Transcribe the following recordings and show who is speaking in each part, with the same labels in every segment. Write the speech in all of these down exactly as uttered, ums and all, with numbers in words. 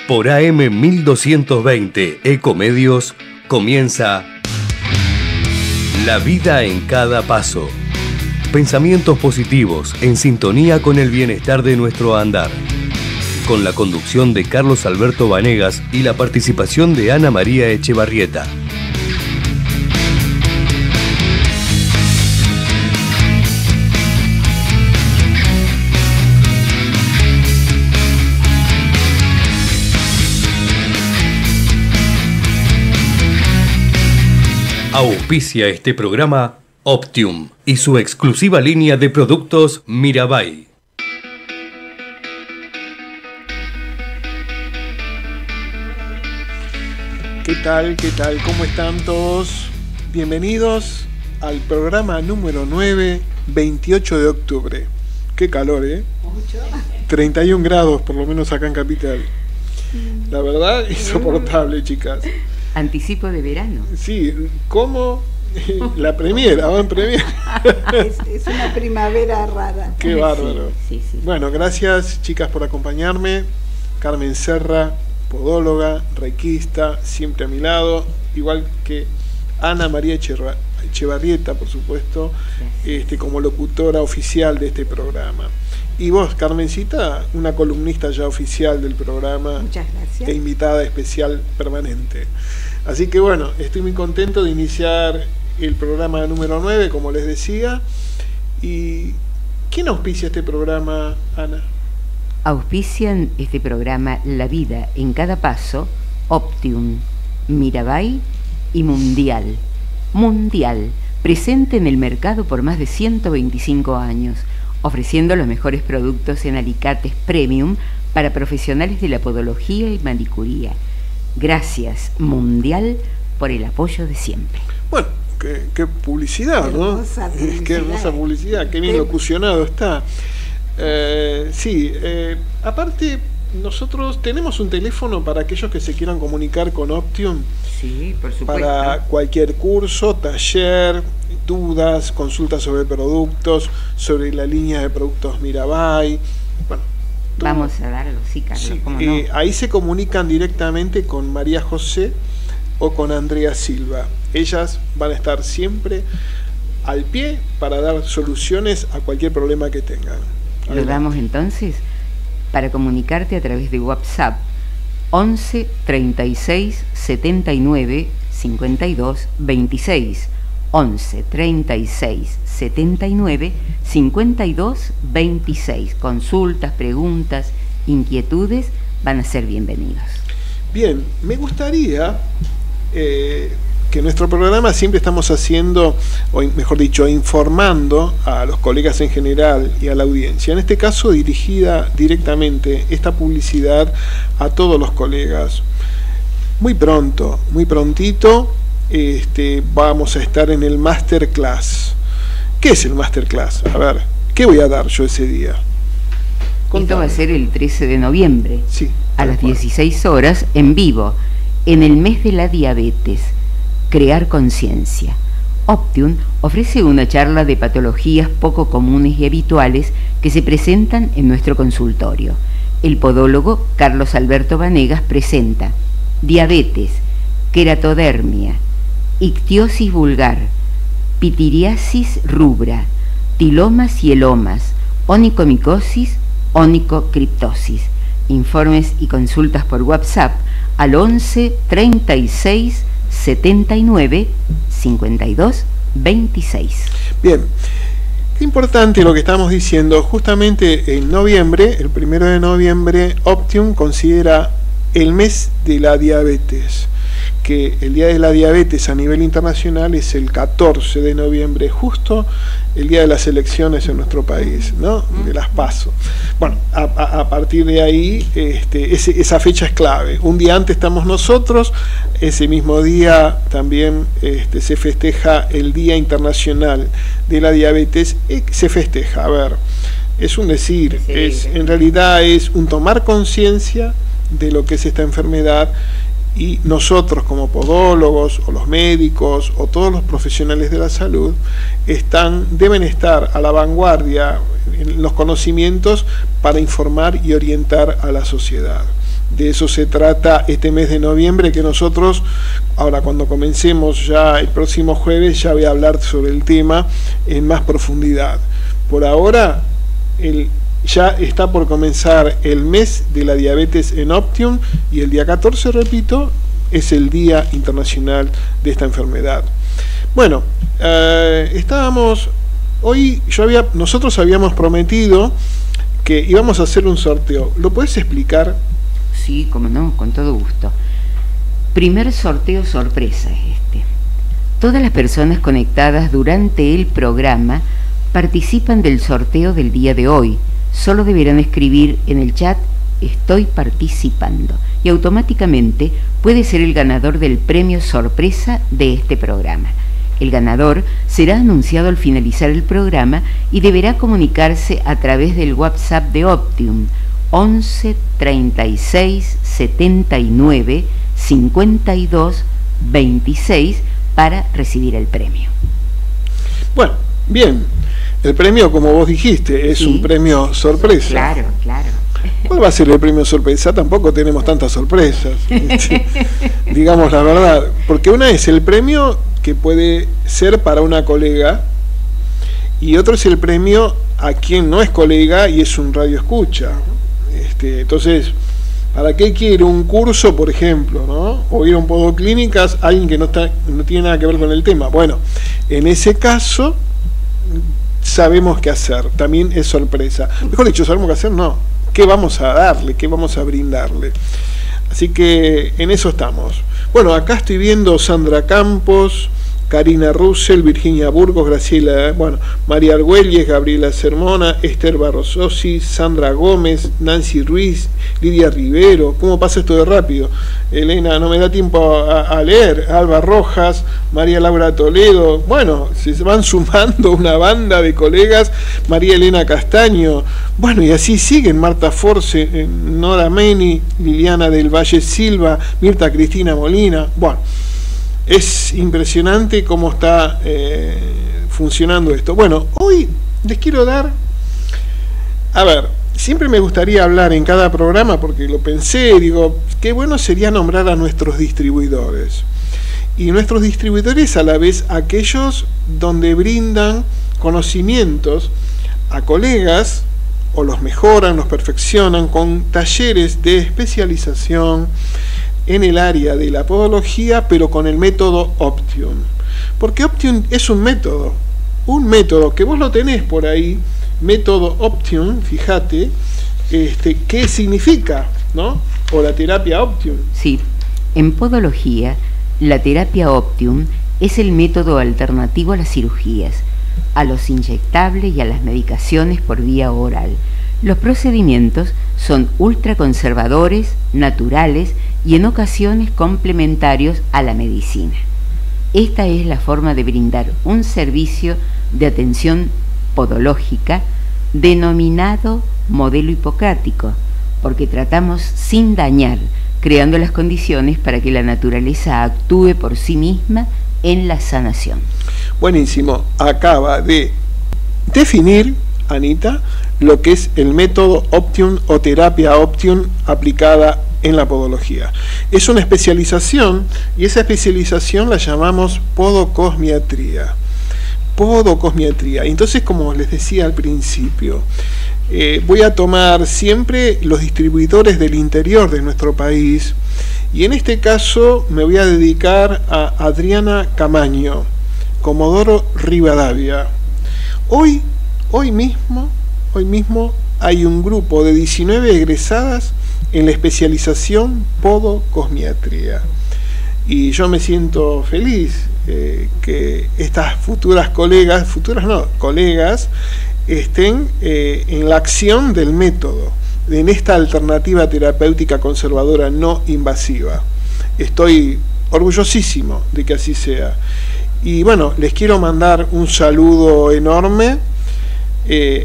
Speaker 1: Por A M mil doscientos veinte Ecomedios comienza La vida en cada paso. Pensamientos positivos en sintonía con el bienestar de nuestro andar. Con la conducción de Carlos Alberto Vanegas y la participación de Ana María Echevarrieta. Auspicia este programa Optium y su exclusiva línea de productos Mirabai.
Speaker 2: ¿Qué tal? ¿Qué tal? ¿Cómo están todos? Bienvenidos al programa número nueve, veintiocho de octubre. Qué calor, ¿eh? Mucho. treinta y un grados, por lo menos acá en Capital. La verdad, insoportable, chicas.
Speaker 3: Anticipo de verano.
Speaker 2: Sí, como la premiera, van premier.
Speaker 4: Es, es una primavera rara.
Speaker 2: Qué bárbaro.
Speaker 3: Sí, sí, sí.
Speaker 2: Bueno, gracias chicas por acompañarme. Carmen Serra, podóloga, reikista, siempre a mi lado, igual que Ana María Echevarrieta, por supuesto, este, como locutora oficial de este programa. Y vos, Carmencita, una columnista ya oficial del programa.
Speaker 4: Muchas gracias.
Speaker 2: E invitada especial permanente. Así que bueno, estoy muy contento de iniciar el programa número nueve, como les decía. ¿Y quién auspicia este programa, Ana?
Speaker 3: Auspician este programa La vida en cada paso, Optium, Mirabai y Mundial. Mundial, presente en el mercado por más de ciento veinticinco años, ofreciendo los mejores productos en alicates premium para profesionales de la podología y manicuría. Gracias, Mundial, por el apoyo de siempre.
Speaker 2: Bueno, qué, qué publicidad, ¿no?
Speaker 4: Hermosa publicidad.
Speaker 2: Qué hermosa publicidad, qué bien locucionado está. Eh, sí, eh, aparte, nosotros tenemos un teléfono para aquellos que se quieran comunicar con Optium.
Speaker 3: Sí, por supuesto.
Speaker 2: Para cualquier curso, taller, dudas, consultas sobre productos, sobre la línea de productos Mirabai. Bueno, todo.
Speaker 3: Vamos a darlo, sí, Carlos,
Speaker 2: Sí,
Speaker 3: ¿cómo
Speaker 2: eh,
Speaker 3: no?
Speaker 2: ahí se comunican directamente con María José o con Andrea Silva. Ellas van a estar siempre al pie para dar soluciones a cualquier problema que tengan.
Speaker 3: Lo
Speaker 2: Adelante.
Speaker 3: damos entonces para comunicarte a través de WhatsApp once, treinta y seis, setenta y nueve, cincuenta y dos, veintiséis. once, treinta y seis, setenta y nueve, cincuenta y dos, veintiséis. Consultas, preguntas, inquietudes van a ser bienvenidos.
Speaker 2: Bien, me gustaría eh, que en nuestro programa siempre estamos haciendo, o mejor dicho, informando a los colegas en general y a la audiencia. En este caso, dirigida directamente esta publicidad a todos los colegas. Muy pronto, muy prontito, este, vamos a estar en el Masterclass. ¿Qué es el Masterclass? A ver, ¿qué voy a dar yo ese día? Contame.
Speaker 3: Esto va a ser el trece de noviembre,
Speaker 2: Sí,
Speaker 3: a las
Speaker 2: tal cual.
Speaker 3: dieciséis horas, en vivo, en el mes de la diabetes. Crear conciencia. Optium ofrece una charla de patologías poco comunes y habituales que se presentan en nuestro consultorio. El podólogo Carlos Alberto Vanegas presenta diabetes, queratodermia, ictiosis vulgar, pitiriasis rubra, tilomas y elomas, onicomicosis, onicocriptosis. Informes y consultas por WhatsApp al once, treinta y seis, setenta y nueve, cincuenta y dos, veintiséis.
Speaker 2: Bien, qué importante lo que estamos diciendo. Justamente en noviembre, el primero de noviembre, Optium considera el mes de la diabetes, que el día de la diabetes a nivel internacional es el catorce de noviembre, justo el día de las elecciones en nuestro país, ¿no? De las PASO. Bueno, a, a, a partir de ahí, este, ese, esa fecha es clave. Un día antes estamos nosotros, ese mismo día también este, se festeja el Día Internacional de la Diabetes. Eh, se festeja, a ver, es un decir,
Speaker 3: Sí,
Speaker 2: es,
Speaker 3: sí.
Speaker 2: en realidad es un tomar conciencia de lo que es esta enfermedad. Y nosotros como podólogos o los médicos o todos los profesionales de la salud están, deben estar a la vanguardia en los conocimientos para informar y orientar a la sociedad. de eso se trata este mes de noviembre, que nosotros, ahora cuando comencemos ya el próximo jueves, ya voy a hablar sobre el tema en más profundidad. Por ahora, el, ya está por comenzar el mes de la diabetes en Optium, y el día catorce, repito, es el Día Internacional de esta enfermedad. Bueno, eh, estábamos, hoy yo había, nosotros habíamos prometido que íbamos a hacer un sorteo. ¿Lo puedes explicar?
Speaker 3: Sí, como no, con todo gusto. Primer sorteo sorpresa es este. Todas las personas conectadas durante el programa participan del sorteo del día de hoy. Solo deberán escribir en el chat "estoy participando" y automáticamente puede ser el ganador del premio sorpresa de este programa. El ganador será anunciado al finalizar el programa y deberá comunicarse a través del WhatsApp de Optium once, treinta y seis, setenta y nueve, cincuenta y dos, veintiséis para recibir el premio.
Speaker 2: Bueno, bien. El premio, como vos dijiste, es sí. un premio sorpresa.
Speaker 3: Claro, claro.
Speaker 2: ¿Cuál va a ser el premio sorpresa? Tampoco tenemos tantas sorpresas, digamos la verdad. Porque una es el premio que puede ser para una colega, y otro es el premio a quien no es colega y es un radio escucha. Este, entonces, ¿para qué quiere un curso, por ejemplo, ¿no? O ir a un Podoclínicas, alguien que no, está, no tiene nada que ver con el tema? Bueno, en ese caso sabemos qué hacer, también es sorpresa. Mejor dicho, sabemos qué hacer, no. ¿Qué vamos a darle? ¿Qué vamos a brindarle? Así que en eso estamos. Bueno, acá estoy viendo Sandra Campos, Karina Russell, Virginia Burgos, Graciela, bueno, María Argüelles, Gabriela Sermona, Esther Barrososi, Sandra Gómez, Nancy Ruiz, Lidia Rivero. ¿Cómo pasa esto de rápido? Elena, no me da tiempo a, a leer. Alba Rojas, María Laura Toledo. Bueno, se van sumando una banda de colegas. María Elena Castaño. Bueno, y así siguen. Marta Force, Nora Meni, Liliana del Valle Silva, Mirta Cristina Molina. Bueno, es impresionante cómo está eh, funcionando esto. Bueno, hoy les quiero dar, a ver, siempre me gustaría hablar en cada programa, porque lo pensé, digo, qué bueno sería nombrar a nuestros distribuidores. Y nuestros distribuidores a la vez aquellos donde brindan conocimientos a colegas, o los mejoran, los perfeccionan con talleres de especialización en el área de la podología, pero con el método Optium. Porque Optium es un método, un método que vos lo tenés por ahí, método Optium, fíjate, este, ¿qué significa, no? O la terapia Optium.
Speaker 3: Sí, en podología, la terapia Optium es el método alternativo a las cirugías, a los inyectables y a las medicaciones por vía oral. Los procedimientos son ultraconservadores, naturales y en ocasiones complementarios a la medicina. Esta es la forma de brindar un servicio de atención podológica denominado modelo hipocrático, porque tratamos sin dañar, creando las condiciones para que la naturaleza actúe por sí misma en la sanación.
Speaker 2: Buenísimo. Acaba de definir, Anita, lo que es el método Optium o terapia Optium aplicada en la podología. Es una especialización, y esa especialización la llamamos podocosmiatría. Podocosmiatría. Entonces, como les decía al principio, eh, voy a tomar siempre los distribuidores del interior de nuestro país, y en este caso me voy a dedicar a Adriana Camaño, Comodoro Rivadavia. Hoy, hoy mismo, hoy mismo hay un grupo de diecinueve egresadas en la especialización podocosmiatría. Y yo me siento feliz eh, que estas futuras colegas, futuras no, colegas, estén eh, en la acción del método, en esta alternativa terapéutica conservadora no invasiva. Estoy orgullosísimo de que así sea. Y bueno, les quiero mandar un saludo enorme, eh,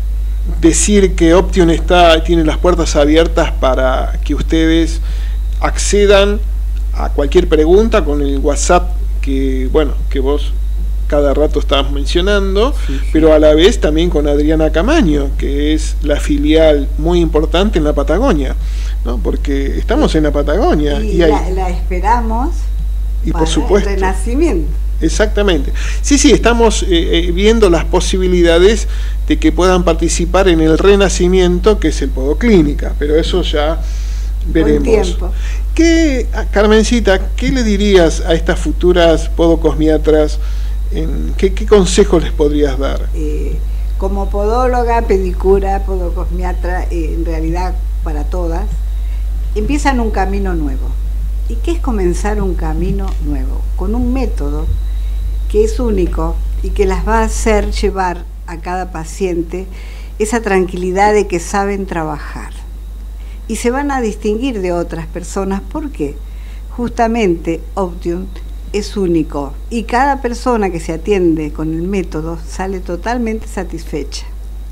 Speaker 2: decir que Optium está, tiene las puertas abiertas para que ustedes accedan a cualquier pregunta con el WhatsApp que, bueno, que vos cada rato estamos mencionando,
Speaker 3: sí, sí.
Speaker 2: pero a la vez también con Adriana Camaño, que es la filial muy importante en la Patagonia, ¿no? Porque estamos en la Patagonia.
Speaker 4: Y,
Speaker 2: y hay,
Speaker 4: la, la esperamos
Speaker 2: y
Speaker 4: para
Speaker 2: por supuesto,
Speaker 4: el renacimiento.
Speaker 2: Exactamente. Sí, sí, estamos eh, eh, viendo las posibilidades de que puedan participar en el renacimiento, que es el Podoclínica, pero eso ya veremos.
Speaker 4: Con tiempo.
Speaker 2: ¿Qué, Carmencita, qué le dirías a estas futuras podocosmiatras? En, ¿qué, ¿Qué consejos les podrías dar?
Speaker 4: Eh, como podóloga, pedicura, podocosmiatra, eh, en realidad para todas, empiezan un camino nuevo. ¿Y qué es comenzar un camino nuevo? Con un método que es único y que las va a hacer llevar a cada paciente esa tranquilidad de que saben trabajar. Y se van a distinguir de otras personas. ¿Por qué? Justamente Optium es único y cada persona que se atiende con el método sale totalmente satisfecha.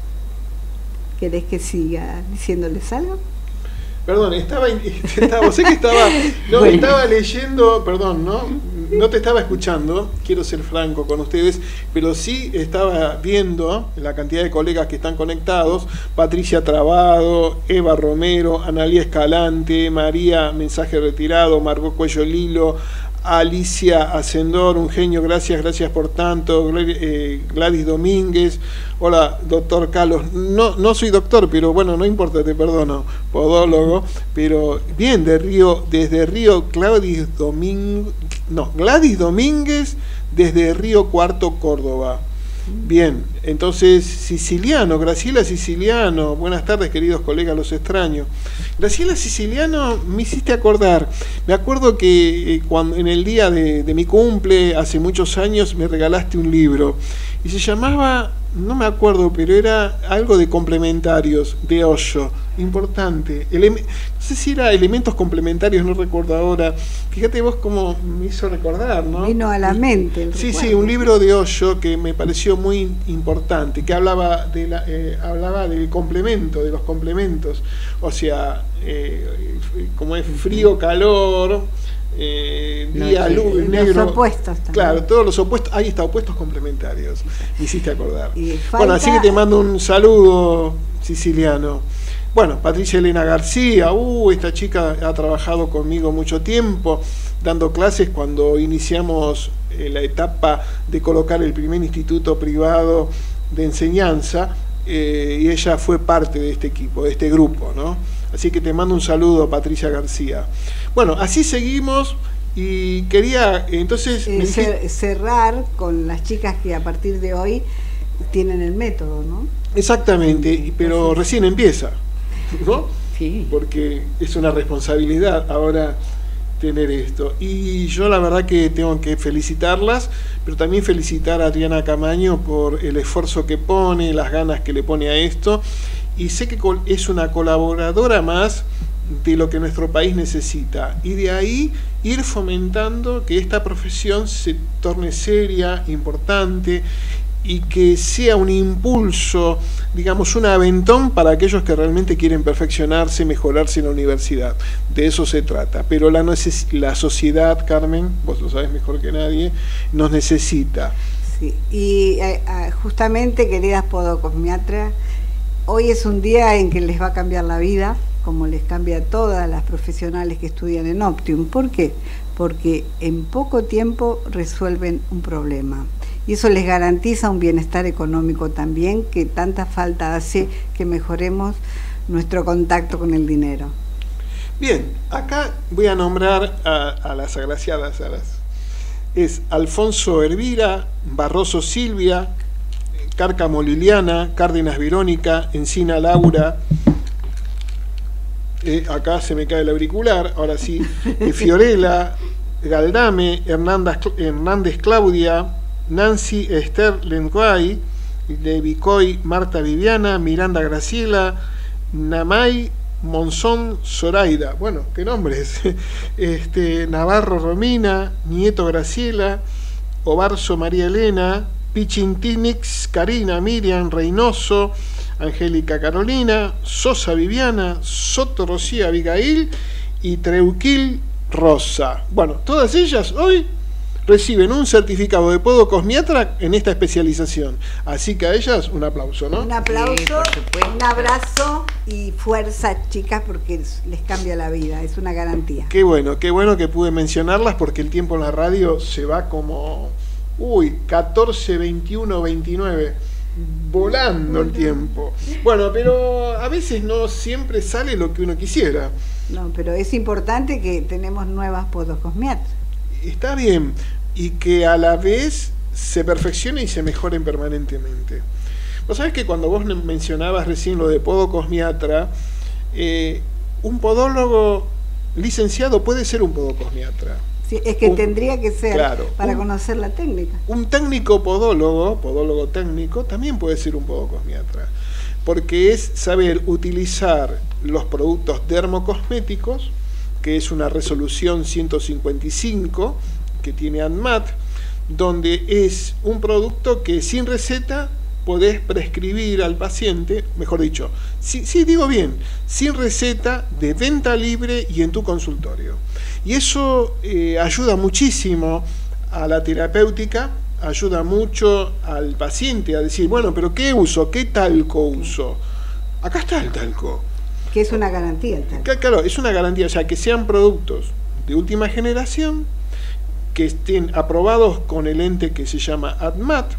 Speaker 4: ¿Querés que siga diciéndoles algo?
Speaker 2: Perdón, estaba, estaba sé que estaba, no,
Speaker 3: Bueno.
Speaker 2: estaba leyendo, perdón, ¿no? No te estaba escuchando, quiero ser franco con ustedes, pero sí estaba viendo la cantidad de colegas que están conectados: Patricia Trabado, Eva Romero, Analía Escalante, María Mensaje Retirado, Margot Cuello Lilo, Alicia Ascendor, un genio, gracias, gracias por tanto, Gladys Domínguez, hola doctor Carlos, no, no soy doctor, pero bueno, no importa, te perdono, podólogo, pero bien, de Río, desde Río, Gladys Domínguez, no, Gladys Domínguez, desde Río Cuarto, Córdoba. Bien, entonces Siciliano, Graciela Siciliano, buenas tardes queridos colegas, los extraño. Graciela Siciliano, me hiciste acordar, me acuerdo que eh, cuando en el día de, de mi cumple, hace muchos años, me regalaste un libro y se llamaba, no me acuerdo, pero era algo de complementarios, de Osho, importante. Ele- no sé si era elementos complementarios, no recuerdo ahora. Fíjate vos cómo me hizo recordar, ¿no?
Speaker 4: Vino a la mente el
Speaker 2: Sí,
Speaker 4: recuerdo.
Speaker 2: sí, un libro de Osho que me pareció muy importante, que hablaba de la, eh, hablaba del complemento, de los complementos, o sea, eh, como es frío, calor, eh, día,
Speaker 3: Noche.
Speaker 2: luz,
Speaker 4: Los
Speaker 2: negro.
Speaker 4: opuestos también.
Speaker 2: Claro, todos los opuestos, ahí está, opuestos complementarios, me hiciste acordar.
Speaker 4: Y falta-
Speaker 2: Bueno, así que te mando un saludo, Siciliano. Bueno, Patricia Elena García, uh, esta chica ha trabajado conmigo mucho tiempo, dando clases cuando iniciamos eh, la etapa de colocar el primer instituto privado de enseñanza, eh, y ella fue parte de este equipo, de este grupo, ¿no? Así que te mando un saludo, Patricia García. Bueno, así seguimos y quería, entonces...
Speaker 4: Eh,
Speaker 2: me dijiste-
Speaker 4: cer- cerrar con las chicas que a partir de hoy tienen el método, ¿no?
Speaker 2: Exactamente, y- pero recién empieza, ¿no?
Speaker 3: Sí.
Speaker 2: Porque es una responsabilidad ahora tener esto. Y yo la verdad que tengo que felicitarlas, pero también felicitar a Adriana Camaño por el esfuerzo que pone, las ganas que le pone a esto, y sé que col- es una colaboradora más de lo que nuestro país necesita, y de ahí ir fomentando que esta profesión se torne seria, importante, y que sea un impulso, digamos, un aventón para aquellos que realmente quieren perfeccionarse, mejorarse en la universidad. De eso se trata. Pero la, neces- la sociedad, Carmen, vos lo sabés mejor que nadie, nos necesita.
Speaker 4: Sí. Y eh, ah, justamente, queridas podocosmiatras, hoy es un día en que les va a cambiar la vida, como les cambia a todas las profesionales que estudian en Optium. ¿Por qué? Porque en poco tiempo resuelven un problema. Y eso les garantiza un bienestar económico también, que tanta falta hace que mejoremos nuestro contacto con el dinero.
Speaker 2: Bien, acá voy a nombrar a, a las agraciadas. A las, es Alfonso Hervira, Barroso Silvia, Cárcamo Liliana, Cárdenas Verónica, Encina Laura. Eh, acá se me cae el auricular, ahora sí. eh, Fiorella, Galdame, Hernández, Hernández Claudia, Nancy Esther Lenguay, Levicoy Marta Viviana, Miranda Graciela, Namay Monzón Zoraida, bueno, qué nombres, este, Navarro Romina, Nieto Graciela, Obarzo María Elena, Pichintinix Karina, Miriam Reynoso, Angélica Carolina, Sosa Viviana, Soto Rocía Abigail y Treuquil Rosa. Bueno, todas ellas hoy reciben un certificado de podocosmiatra en esta especialización. Así que a ellas un aplauso, ¿no?
Speaker 4: Un aplauso,
Speaker 3: Sí, por supuesto.
Speaker 4: un abrazo y fuerza, chicas, porque les cambia la vida, es una garantía.
Speaker 2: Qué bueno, qué bueno que pude mencionarlas porque el tiempo en la radio se va como, uy, catorce, veintiuno, veintinueve, volando el tiempo. Bueno, pero a veces no siempre sale lo que uno quisiera.
Speaker 4: No, pero es importante que tenemos nuevas podocosmiatras.
Speaker 2: Está bien, y que a la vez se perfeccionen y se mejoren permanentemente. Vos sabés que cuando vos mencionabas recién lo de podocosmiatra, eh, un podólogo licenciado puede ser un podocosmiatra.
Speaker 4: Sí, es que
Speaker 2: un,
Speaker 4: tendría que ser,
Speaker 2: claro,
Speaker 4: para
Speaker 2: un,
Speaker 4: conocer la técnica.
Speaker 2: Un técnico podólogo, podólogo técnico, también puede ser un podocosmiatra, porque es saber utilizar los productos dermocosméticos, que es una resolución ciento cincuenta y cinco que tiene ANMAT, donde es un producto que sin receta podés prescribir al paciente, mejor dicho, sí, sí digo bien, sin receta, de venta libre y en tu consultorio. Y eso eh, ayuda muchísimo a la terapéutica, ayuda mucho al paciente a decir, bueno, pero ¿qué uso? ¿Qué talco uso? Acá está el talco.
Speaker 4: Que es una garantía el talco.
Speaker 2: Claro, es una garantía, o sea, que sean productos de última generación, que estén aprobados con el ente que se llama ANMAT,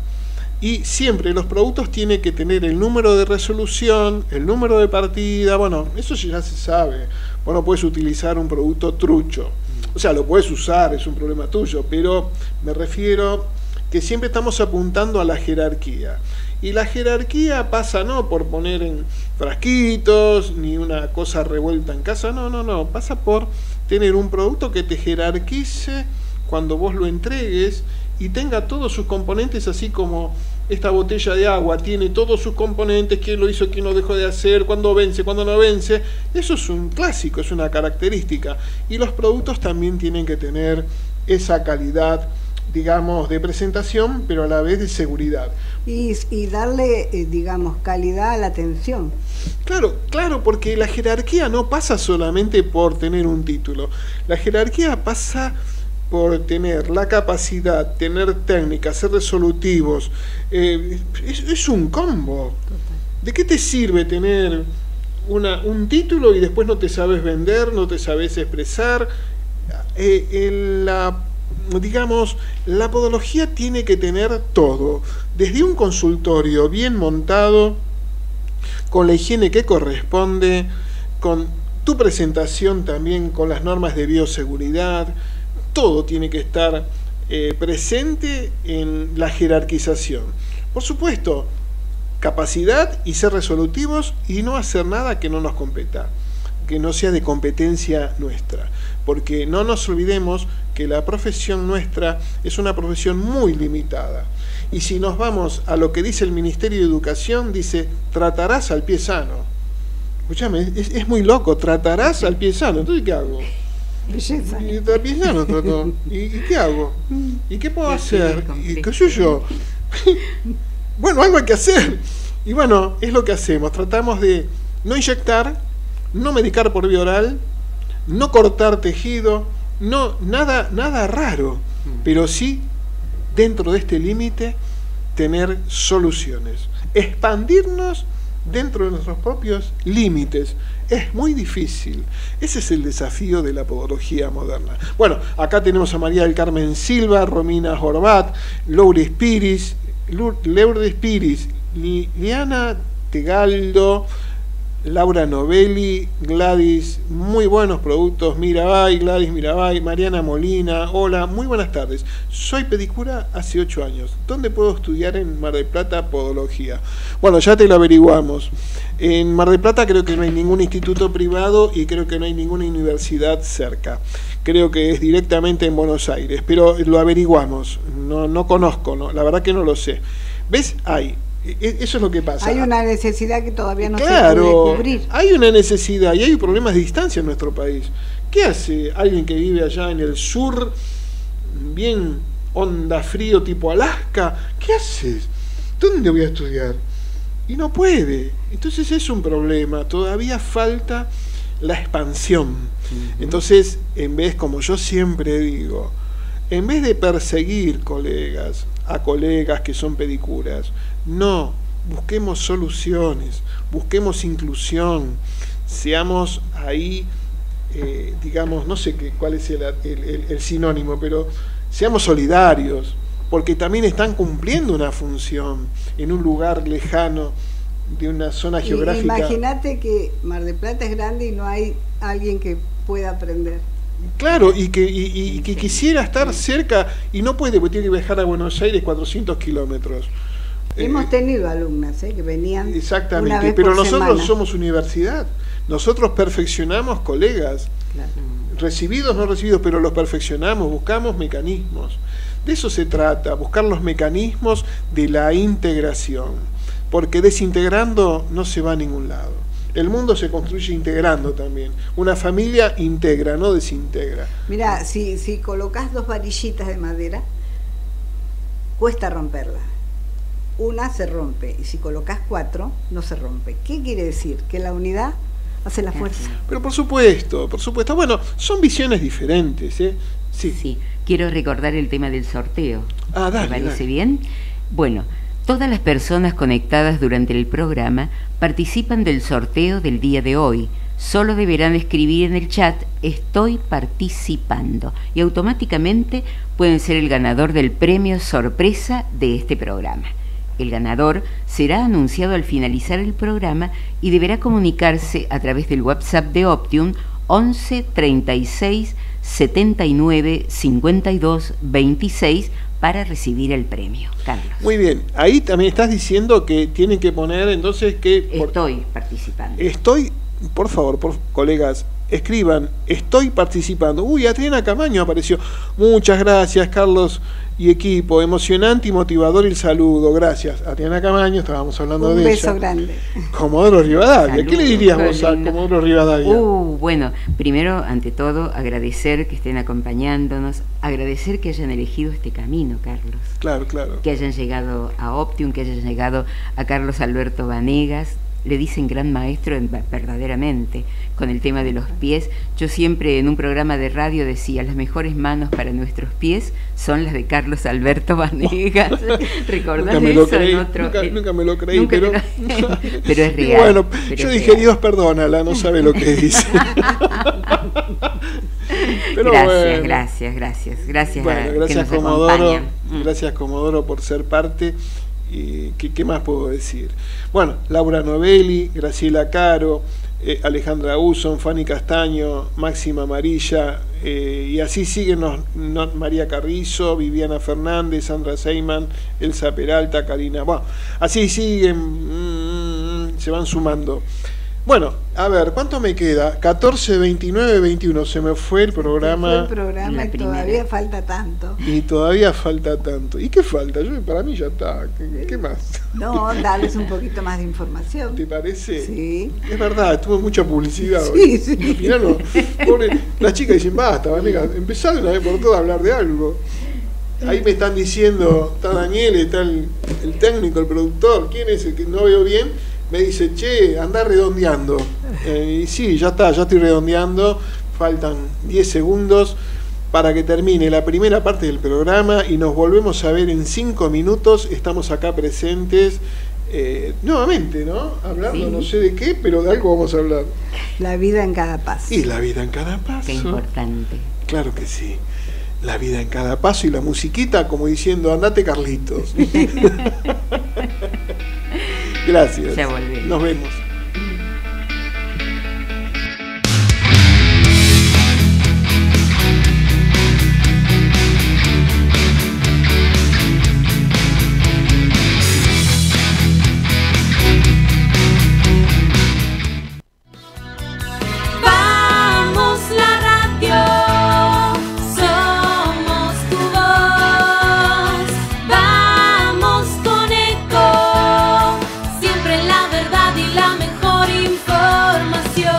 Speaker 2: y siempre los productos tienen que tener el número de resolución, el número de partida, bueno, eso ya se sabe. Vos no puedes utilizar un producto trucho, o sea, lo puedes usar, es un problema tuyo, pero me refiero que siempre estamos apuntando a la jerarquía. Y la jerarquía pasa no por poner en frasquitos, ni una cosa revuelta en casa, no, no, no, pasa por tener un producto que te jerarquice cuando vos lo entregues y tenga todos sus componentes, así como esta botella de agua tiene todos sus componentes, quién lo hizo, quién lo dejó de hacer, cuándo vence, cuándo no vence. Eso es un clásico, es una característica. Y los productos también tienen que tener esa calidad, digamos, de presentación, pero a la vez de seguridad.
Speaker 4: Y, y darle, eh, digamos, calidad a la atención.
Speaker 2: Claro, claro, porque la jerarquía no pasa solamente por tener un título. La jerarquía pasa por tener la capacidad, tener técnicas, ser resolutivos. Eh, es, es un combo. ¿De qué te sirve tener una, un título y después no te sabes vender, no te sabes expresar? Eh, en la, digamos, la podología tiene que tener todo, desde un consultorio bien montado, con la higiene que corresponde, con tu presentación también con las normas de bioseguridad. Todo tiene que estar eh, presente en la jerarquización. Por supuesto, capacidad y ser resolutivos y no hacer nada que no nos competa, que no sea de competencia nuestra. Porque no nos olvidemos que la profesión nuestra es una profesión muy limitada. Y si nos vamos a lo que dice el Ministerio de Educación, dice, tratarás al pie sano. Escúchame, es, es muy loco, tratarás al pie sano. Entonces, ¿qué hago?
Speaker 4: Belleza.
Speaker 2: Y al pie sano trato. ¿Y, ¿Y qué hago? ¿Y qué puedo hacer? ¿Y qué soy yo? Bueno, algo hay que hacer. Y bueno, es lo que hacemos. Tratamos de no inyectar, no medicar por vía oral, no cortar tejido, no, nada, nada raro, pero sí, dentro de este límite, tener soluciones. Expandirnos dentro de nuestros propios límites. Es muy difícil. Ese es el desafío de la podología moderna. Bueno, acá tenemos a María del Carmen Silva, Romina Horvat, Lourdes Piris, Lourdes Piris, Liana Tegaldo, Laura Novelli, Gladys, muy buenos productos, Mirabay, Gladys Mirabay, Mariana Molina, hola, muy buenas tardes. Soy pedicura hace ocho años. ¿Dónde puedo estudiar en Mar del Plata podología? Bueno, ya te lo averiguamos. En Mar del Plata creo que no hay ningún instituto privado y creo que no hay ninguna universidad cerca. Creo que es directamente en Buenos Aires, pero lo averiguamos. No, no conozco, no, la verdad que no lo sé. ¿Ves? Hay. Eso es lo que pasa.
Speaker 4: Hay una necesidad que todavía no
Speaker 2: claro,
Speaker 4: se puede cubrir.
Speaker 2: Hay una necesidad y hay problemas de distancia en nuestro país. ¿Qué hace alguien que vive allá en el sur, bien onda frío tipo Alaska? ¿Qué haces? ¿Dónde voy a estudiar? Y no puede. Entonces es un problema. Todavía falta la expansión. Uh-huh. Entonces, en vez, como yo siempre digo, en vez de perseguir colegas, a colegas que son pedicuras, no, busquemos soluciones, busquemos inclusión, seamos ahí, eh, digamos, no sé qué, cuál es el, el, el, el sinónimo, pero seamos solidarios, porque también están cumpliendo una función en un lugar lejano de una zona geográfica.
Speaker 4: Imagínate que Mar del Plata es grande y no hay alguien que pueda aprender.
Speaker 2: Claro, y que, y, y que quisiera estar cerca y no puede, porque tiene que viajar a Buenos Aires cuatrocientos kilómetros.
Speaker 4: Hemos
Speaker 2: eh,
Speaker 4: tenido alumnas eh, que venían.
Speaker 2: Exactamente,
Speaker 4: una vez
Speaker 2: pero
Speaker 4: por
Speaker 2: nosotros
Speaker 4: semana.
Speaker 2: somos universidad, nosotros perfeccionamos colegas,
Speaker 4: Claro.
Speaker 2: recibidos, no recibidos, pero los perfeccionamos, buscamos mecanismos. De eso se trata, buscar los mecanismos de la integración, porque desintegrando no se va a ningún lado. El mundo se construye integrando también. Una familia integra, no desintegra.
Speaker 4: Mira, si, si colocas dos varillitas de madera, cuesta romperla. Una se rompe, y si colocas cuatro, no se rompe. ¿Qué quiere decir? Que la unidad hace la fuerza.
Speaker 2: Pero por supuesto, por supuesto. Bueno, son visiones diferentes, ¿eh? Sí.
Speaker 3: Sí, quiero recordar el tema del sorteo.
Speaker 2: Ah, dale,
Speaker 3: ¿Te parece
Speaker 2: dale.
Speaker 3: bien? Bueno, todas las personas conectadas durante el programa participan del sorteo del día de hoy. Solo deberán escribir en el chat "estoy participando" y automáticamente pueden ser el ganador del premio sorpresa de este programa. El ganador será anunciado al finalizar el programa y deberá comunicarse a través del WhatsApp de Optium once treinta y seis setenta y nueve cincuenta y dos veintiséis para recibir el premio. Carlos.
Speaker 2: Muy bien, ahí también estás diciendo que tienen que poner entonces que... por-
Speaker 3: Estoy participando.
Speaker 2: Estoy, por favor, por, colegas, escriban, estoy participando. Uy, Adriana Camaño apareció. Muchas gracias, Carlos y equipo. Emocionante y motivador el saludo. Gracias. Adriana Camaño, estábamos hablando
Speaker 4: Un
Speaker 2: de
Speaker 4: beso
Speaker 2: ella.
Speaker 4: grande.
Speaker 2: Comodoro Rivadavia. ¿Qué le
Speaker 3: Saludos,
Speaker 2: dirías vos a
Speaker 3: Carolina.
Speaker 2: Comodoro Rivadavia?
Speaker 3: Uh, bueno, primero, ante todo, agradecer que estén acompañándonos, agradecer que hayan elegido este camino, Carlos,
Speaker 2: Claro, claro.
Speaker 3: que hayan llegado a Optium, que hayan llegado a Carlos Alberto Vanegas. Le dicen gran maestro en- verdaderamente con el tema de los pies. Yo siempre en un programa de radio decía, las mejores manos para nuestros pies son las de Carlos Alberto Vanegas. ¿Recordás
Speaker 2: Nunca me lo
Speaker 3: eso?
Speaker 2: creí,
Speaker 3: en otro-
Speaker 2: nunca,
Speaker 3: eh,
Speaker 2: nunca me lo creí,
Speaker 3: nunca te
Speaker 2: pero...
Speaker 3: lo- pero es
Speaker 2: Y
Speaker 3: real.
Speaker 2: bueno,
Speaker 3: pero
Speaker 2: yo
Speaker 3: es
Speaker 2: dije,
Speaker 3: real.
Speaker 2: Dios perdónala, no sabe lo que dice. Pero
Speaker 3: gracias,
Speaker 2: bueno.
Speaker 3: gracias, gracias, gracias,
Speaker 2: Bueno,
Speaker 3: a, que
Speaker 2: gracias
Speaker 3: nos
Speaker 2: Comodoro,
Speaker 3: acompañan. Mm.
Speaker 2: gracias Comodoro por ser parte. Y ¿qué, qué más puedo decir? Bueno, Laura Novelli, Graciela Caro, eh, Alejandra Uson, Fanny Castaño, Máxima Amarilla, eh, y así siguen los, no, María Carrizo, Viviana Fernández, Sandra Seyman, Elsa Peralta, Karina. Bueno, así siguen, mm, mm, se van sumando. Bueno, a ver, ¿cuánto me queda? catorce, veintinueve, veintiuno. Se me fue el programa.
Speaker 4: Fue el programa
Speaker 3: La
Speaker 4: y
Speaker 3: primera.
Speaker 4: todavía falta tanto.
Speaker 2: Y todavía falta tanto. ¿Y qué falta? Yo, para mí ya está. ¿Qué, qué más?
Speaker 4: No, darles un poquito más de información.
Speaker 2: ¿Te parece?
Speaker 4: Sí.
Speaker 2: Es verdad, tuvo mucha publicidad
Speaker 4: Sí,
Speaker 2: hoy.
Speaker 4: sí.
Speaker 2: Al final, no, pobre, las chicas dicen, basta, Vanega, empezá de una vez por todas a hablar de algo. Ahí me están diciendo, está Daniel, está el, el técnico, el productor, ¿quién es el que no veo bien? Me dice, che, anda redondeando. Eh, y sí, ya está, ya estoy redondeando. Faltan diez segundos para que termine la primera parte del programa y nos volvemos a ver en cinco minutos. Estamos acá presentes eh, nuevamente, ¿no? Hablando
Speaker 3: Sí.
Speaker 2: no sé de qué, pero de algo vamos a hablar.
Speaker 4: La vida en cada paso.
Speaker 2: Y la vida en cada paso.
Speaker 3: Qué importante.
Speaker 2: Claro que sí. La vida en cada paso y la musiquita como diciendo, andate Carlitos. Gracias.
Speaker 3: Ya volvemos.
Speaker 2: Nos vemos.
Speaker 5: Vamos la radio, somos tu voz. Vamos con eco, siempre la verdad y la mejor información.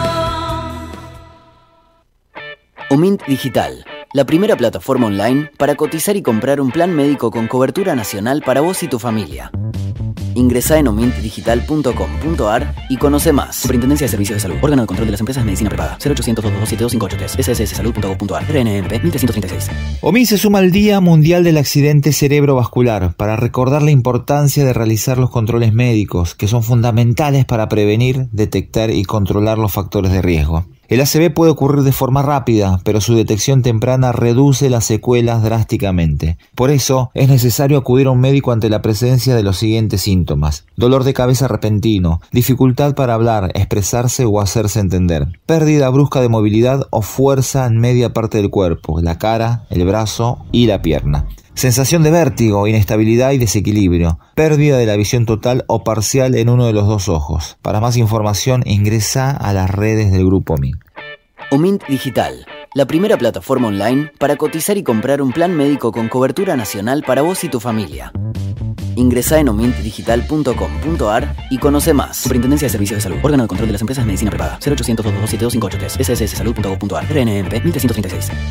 Speaker 6: Omint Digital, la primera plataforma online para cotizar y comprar un plan médico con cobertura nacional para vos y tu familia. Ingresá en omint digital punto com punto ar y conoce más. Superintendencia de Servicios de Salud. Órgano de control de las empresas de medicina prepaga. cero ochocientos, dos dos dos, siete dos cinco ocho tres. s s s salud punto gov punto ar. R N M P mil trescientos treinta y seis.
Speaker 7: O M I se suma al Día Mundial del Accidente Cerebrovascular para recordar la importancia de realizar los controles médicos, que son fundamentales para prevenir, detectar y controlar los factores de riesgo. El A C V puede ocurrir de forma rápida, pero su detección temprana reduce las secuelas drásticamente. Por eso, es necesario acudir a un médico ante la presencia de los siguientes síntomas: dolor de cabeza repentino, dificultad para hablar, expresarse o hacerse entender, pérdida brusca de movilidad o fuerza en media parte del cuerpo, la cara, el brazo y la pierna. Sensación de vértigo, inestabilidad y desequilibrio, pérdida de la visión total o parcial en uno de los dos ojos. Para más información, ingresa a las redes del Grupo Omint.
Speaker 6: Omint Digital, la primera plataforma online para cotizar y comprar un plan médico con cobertura nacional para vos y tu familia. Ingresá en omint digital punto com punto ar y conoce más. Superintendencia de Servicios de Salud. Órgano de control de las empresas de medicina prepaga. cero ochocientos, dos dos dos, siete dos cinco ocho tres. s s s salud punto gov punto ar. R N M P mil trescientos treinta y seis.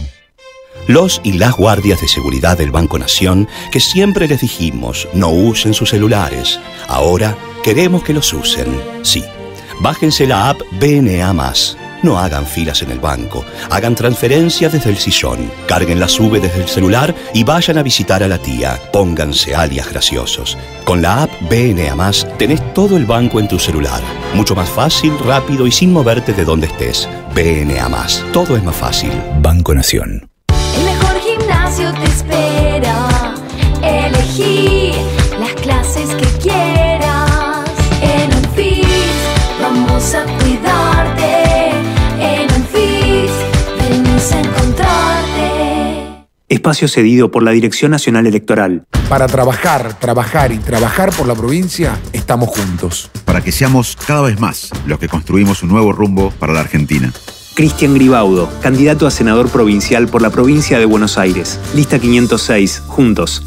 Speaker 8: Los y las guardias de seguridad del Banco Nación, que siempre les dijimos no usen sus celulares, ahora queremos que los usen. Sí, bájense la app B N A más. No hagan filas en el banco, hagan transferencias desde el sillón, carguen la sube desde el celular y vayan a visitar a la tía. Pónganse alias graciosos. Con la app B N A más tenés todo el banco en tu celular. Mucho más fácil, rápido y sin moverte de donde estés. B N A más. Todo es más fácil. Banco Nación.
Speaker 5: El mejor gimnasio te espera. Elegí las clases que quieras. En Anfis vamos a cuidarte. En Anfis venimos a encontrarte.
Speaker 9: Espacio cedido por la Dirección Nacional Electoral.
Speaker 10: Para trabajar, trabajar y trabajar por la provincia, estamos juntos.
Speaker 11: Para que seamos cada vez más los que construimos un nuevo rumbo para la Argentina.
Speaker 9: Cristian Gribaudo, candidato a senador provincial por la provincia de Buenos Aires. Lista quinientos seis, juntos.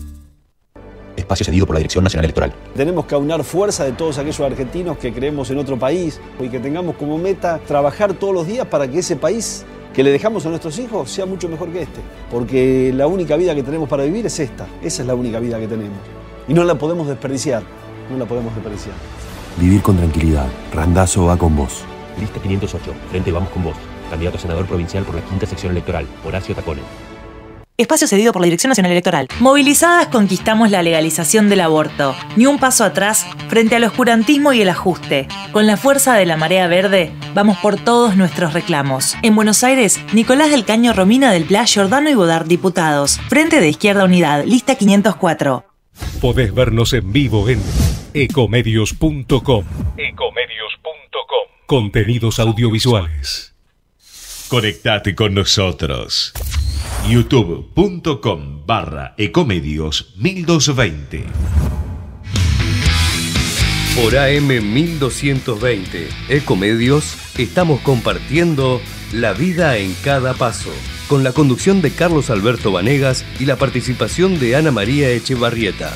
Speaker 12: Espacio cedido por la Dirección Nacional Electoral.
Speaker 13: Tenemos que aunar fuerza de todos aquellos argentinos que creemos en otro país y que tengamos como meta trabajar todos los días para que ese país que le dejamos a nuestros hijos sea mucho mejor que este. Porque la única vida que tenemos para vivir es esta. Esa es la única vida que tenemos. Y no la podemos desperdiciar. No la podemos desperdiciar.
Speaker 1: Vivir con tranquilidad. Randazzo va con vos.
Speaker 12: Lista quinientos ocho. Frente Vamos con Vos. Candidato a senador provincial por la quinta sección electoral. Horacio Tacone.
Speaker 14: Espacio cedido por la Dirección Nacional Electoral. Movilizadas conquistamos la legalización del aborto. Ni un paso atrás frente al oscurantismo y el ajuste. Con la fuerza de la marea verde, vamos por todos nuestros reclamos. En Buenos Aires, Nicolás del Caño, Romina del Pla, Giordano y Godard, diputados. Frente de Izquierda Unidad, lista quinientos cuatro.
Speaker 15: Podés vernos en vivo en ecomedios punto com. ecomedios punto com. Contenidos audiovisuales. Conectate con nosotros. youtube punto com barra ecomedios mil doscientos veinte.
Speaker 1: Por A M mil doscientos veinte, Ecomedios, estamos compartiendo La vida en cada paso, con la conducción de Carlos Alberto Vanegas y la participación de Ana María Echevarrieta.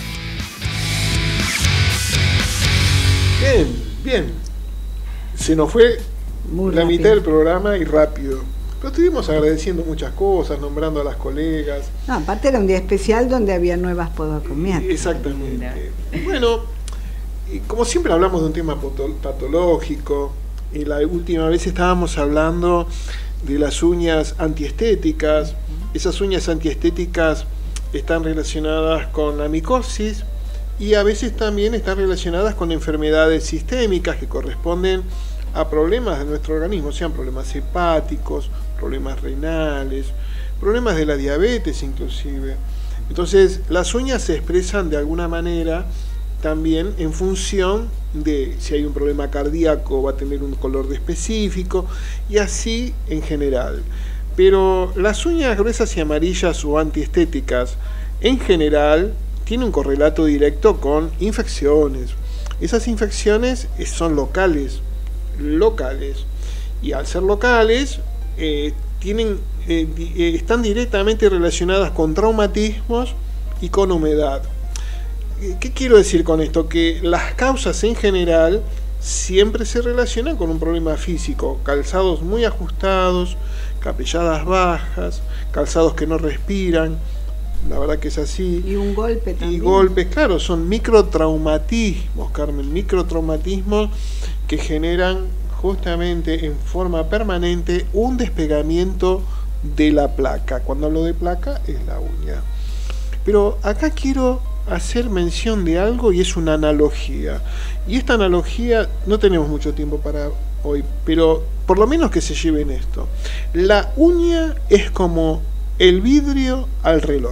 Speaker 2: Bien, bien. Se nos fue Muy la rápido. mitad del programa y rápido. Pero estuvimos agradeciendo muchas cosas, nombrando a las colegas.
Speaker 4: No, aparte era un día especial donde había nuevas podocomiatas.
Speaker 2: Exactamente. Bueno, y como siempre hablamos de un tema patológico, y la última vez estábamos hablando de las uñas antiestéticas. Esas uñas antiestéticas están relacionadas con la micosis y a veces también están relacionadas con enfermedades sistémicas que corresponden a problemas de nuestro organismo, sean problemas hepáticos, problemas renales, problemas de la diabetes inclusive. Entonces las uñas se expresan de alguna manera también en función de si hay un problema cardíaco va a tener un color de específico y así en general. Pero las uñas gruesas y amarillas o antiestéticas en general tienen un correlato directo con infecciones. Esas infecciones son locales, locales y al ser locales eh, tienen, eh, eh, están directamente relacionadas con traumatismos y con humedad. ¿Qué quiero decir con esto? Que las causas en general siempre se relacionan con un problema físico, calzados muy ajustados, capelladas bajas, calzados que no respiran, la verdad que es así.
Speaker 4: Y un golpe también.
Speaker 2: Y golpes, claro, son microtraumatismos, Carmen, microtraumatismos que generan justamente en forma permanente un despegamiento de la placa. Cuando hablo de placa es la uña. Pero acá quiero hacer mención de algo y es una analogía. Y esta analogía no tenemos mucho tiempo para hoy, pero por lo menos que se lleven esto. La uña es como el vidrio al reloj.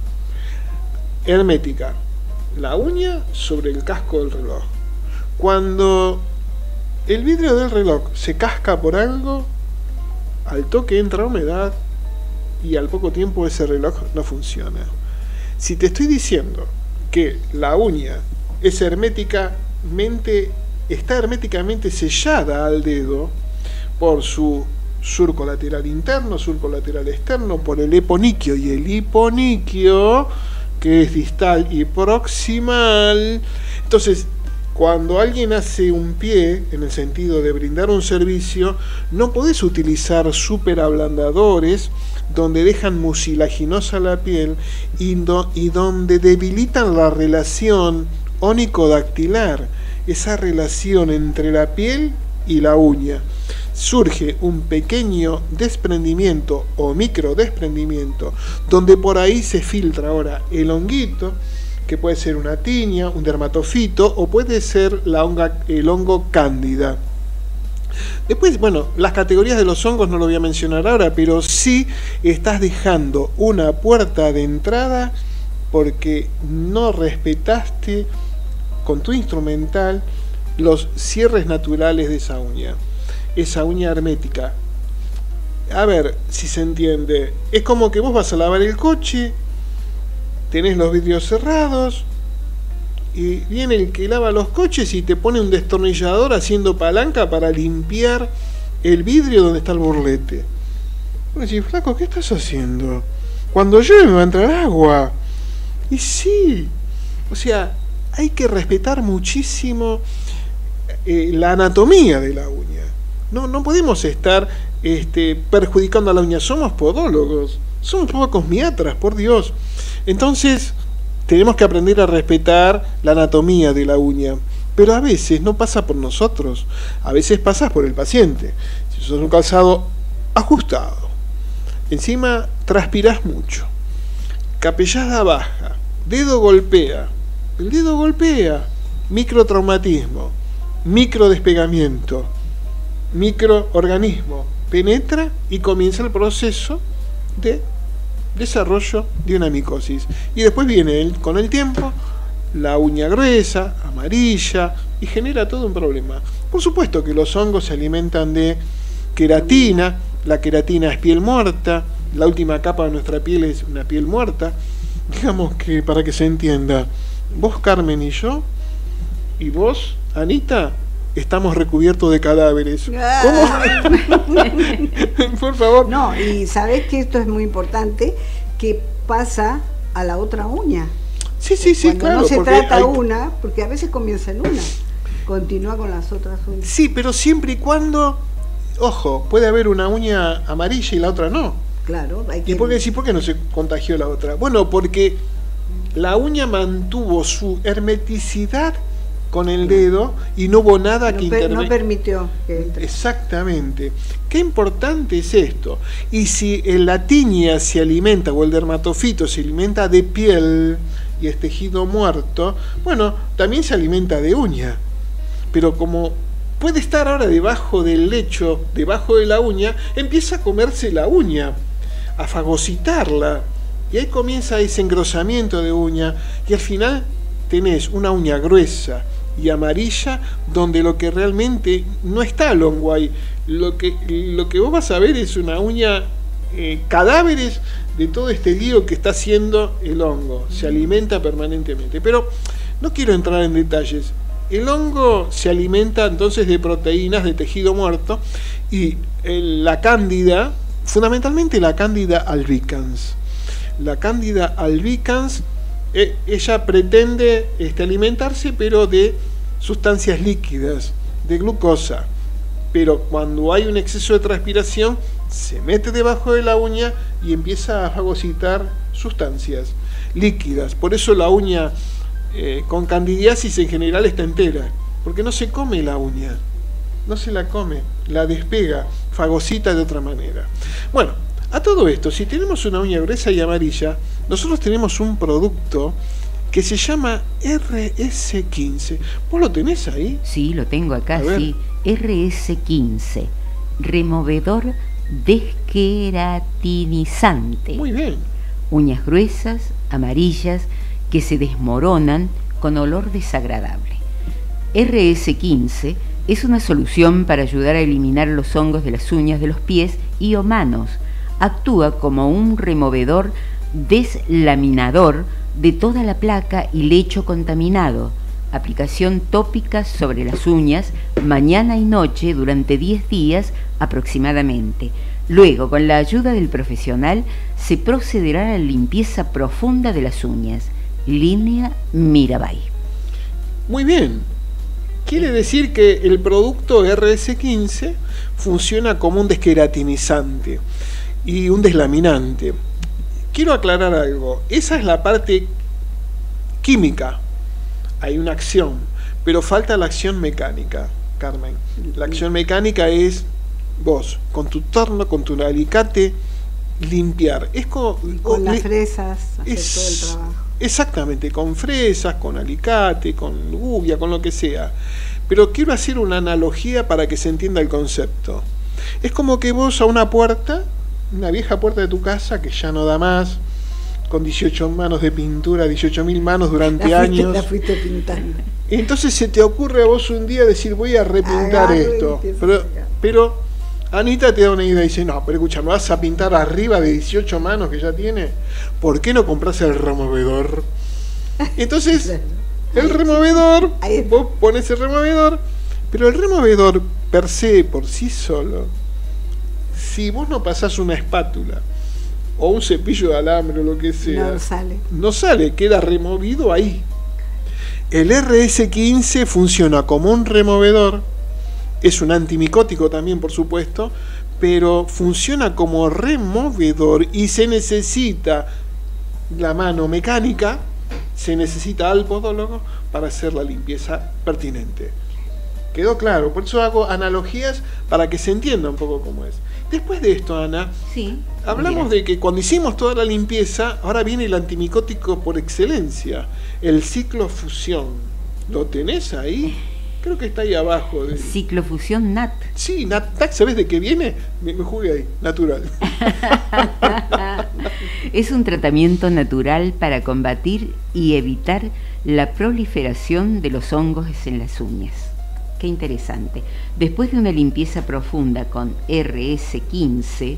Speaker 2: Hermética. La uña sobre el casco del reloj. Cuando el vidrio del reloj se casca por algo, al toque entra humedad y al poco tiempo ese reloj no funciona. Si te estoy diciendo que la uña es herméticamente, está herméticamente sellada al dedo por su surco lateral interno, surco lateral externo, por el eponiquio y el hiponiquio, que es distal y proximal. Entonces, cuando alguien hace un pie, en el sentido de brindar un servicio, no podés utilizar superablandadores donde dejan mucilaginosa la piel y, do, y donde debilitan la relación ónico-dactilar, esa relación entre la piel y la uña. Surge un pequeño desprendimiento o microdesprendimiento, donde por ahí se filtra ahora el honguito, que puede ser una tiña, un dermatofito, o puede ser la honga, el hongo cándida. Después, bueno, las categorías de los hongos no lo voy a mencionar ahora, pero sí estás dejando una puerta de entrada porque no respetaste con tu instrumental los cierres naturales de esa uña, esa uña hermética. A ver si se entiende. Es como que vos vas a lavar el coche, tenés los vidrios cerrados y viene el que lava los coches y te pone un destornillador haciendo palanca para limpiar el vidrio donde está el burlete. Vos decís, flaco, ¿qué estás haciendo? Cuando llueve me va a entrar agua. Y sí, o sea, hay que respetar muchísimo eh, la anatomía de la uña. No, no podemos estar este, perjudicando a la uña. Somos podólogos, somos cosmiatras, por Dios. Entonces, tenemos que aprender a respetar la anatomía de la uña. Pero a veces no pasa por nosotros, a veces pasa por el paciente. Si sos un calzado ajustado, encima transpirás mucho, capellada baja, dedo golpea, el dedo golpea, microtraumatismo, microdespegamiento, microorganismo, penetra y comienza el proceso de desarrollo de una micosis. Y después viene el, con el tiempo la uña gruesa, amarilla, y genera todo un problema. Por supuesto que los hongos se alimentan de queratina, la queratina es piel muerta, la última capa de nuestra piel es una piel muerta. Digamos que, para que se entienda, vos, Carmen, y yo, y vos, Anita, estamos recubiertos de cadáveres. ¿Cómo? Por favor.
Speaker 4: No, y sabés que esto es muy importante, que pasa a la otra uña.
Speaker 2: Sí, sí, sí,
Speaker 4: Cuando
Speaker 2: claro.
Speaker 4: no se
Speaker 2: porque
Speaker 4: trata
Speaker 2: hay...
Speaker 4: una, porque a veces comienza en una, continúa con las otras uñas.
Speaker 2: Sí, pero siempre y cuando, ojo, puede haber una uña amarilla y la otra no.
Speaker 4: Claro, hay que...
Speaker 2: ¿Y por qué decir por qué no se contagió la otra? Bueno, porque la uña mantuvo su hermeticidad con el dedo y no hubo nada
Speaker 4: no
Speaker 2: que
Speaker 4: per,
Speaker 2: intervenga.
Speaker 4: No permitió que entre.
Speaker 2: Exactamente. Qué importante es esto. Y si la tiña se alimenta, o el dermatofito se alimenta de piel y es tejido muerto, bueno, también se alimenta de uña. Pero como puede estar ahora debajo del lecho, debajo de la uña, empieza a comerse la uña, a fagocitarla. Y ahí comienza ese engrosamiento de uña y al final tenés una uña gruesa y amarilla donde lo que realmente no está el hongo ahí. Lo que, lo que vos vas a ver es una uña, eh, cadáveres de todo este lío que está haciendo el hongo. Se alimenta permanentemente. Pero no quiero entrar en detalles. El hongo se alimenta entonces de proteínas de tejido muerto y el, la cándida, fundamentalmente la cándida albicans. La cándida albicans, eh, ella pretende este, alimentarse pero de sustancias líquidas, de glucosa. Pero cuando hay un exceso de transpiración, se mete debajo de la uña y empieza a fagocitar sustancias. líquidas. Por eso la uña eh, con candidiasis en general está entera, porque no se come la uña, no se la come, la despega, fagocita de otra manera. Bueno, a todo esto, si tenemos una uña gruesa y amarilla, nosotros tenemos un producto que se llama R S quince. ¿Vos lo tenés ahí?
Speaker 3: Sí, lo tengo acá, sí. R S quince, removedor desqueratinizante.
Speaker 2: Muy bien.
Speaker 3: Uñas gruesas, amarillas, que se desmoronan con olor desagradable. R S quince es una solución para ayudar a eliminar los hongos de las uñas de los pies y o manos. Actúa como un removedor deslaminador de toda la placa y lecho contaminado. Aplicación tópica sobre las uñas mañana y noche durante diez días aproximadamente. Luego, con la ayuda del profesional, se procederá a la limpieza profunda de las uñas. Línea Mirabai.
Speaker 2: Muy bien. Quiere decir que el producto R S quince funciona como un desqueratinizante y un deslaminante. Quiero aclarar algo. Esa es la parte química. Hay una acción, pero falta la acción mecánica, Carmen. La acción mecánica es vos, con tu torno, con tu alicate, limpiar. Es como,
Speaker 4: con las fresas, hacer
Speaker 2: es,
Speaker 4: todo el trabajo.
Speaker 2: Exactamente, con fresas, con alicate, con lluvia, con lo que sea. Pero quiero hacer una analogía para que se entienda el concepto. Es como que vos a una puerta, una vieja puerta de tu casa que ya no da más, con dieciocho manos de pintura, dieciocho mil manos durante
Speaker 4: la fuiste,
Speaker 2: años.
Speaker 4: La fuiste pintando.
Speaker 2: Entonces se te ocurre a vos un día decir, voy a repintar
Speaker 4: Agarro
Speaker 2: esto. Pero, pero Anita te da una idea y dice, no, pero escucha, ¿me vas a pintar arriba de dieciocho manos que ya tiene? ¿Por qué no compras el removedor? Entonces, el removedor, vos pones el removedor, pero el removedor per se, por sí solo, si vos no pasás una espátula o un cepillo de alambre o lo que sea,
Speaker 4: no sale.
Speaker 2: No sale, queda removido ahí. El R S quince funciona como un removedor, es un antimicótico también, por supuesto, pero funciona como removedor y se necesita la mano mecánica, se necesita al podólogo para hacer la limpieza pertinente. ¿Quedó claro? Por eso hago analogías para que se entienda un poco cómo es. Después de esto, Ana,
Speaker 3: sí,
Speaker 2: hablamos mira. de que cuando hicimos toda la limpieza, ahora viene el antimicótico por excelencia, el ciclofusión. ¿Lo tenés ahí? Creo que está ahí abajo. De...
Speaker 3: Ciclofusión N A T.
Speaker 2: Sí, N A T, ¿sabes de qué viene? Me, me jugué ahí, natural.
Speaker 3: Es un tratamiento natural para combatir y evitar la proliferación de los hongos en las uñas. Qué interesante. Después de una limpieza profunda con R S quince,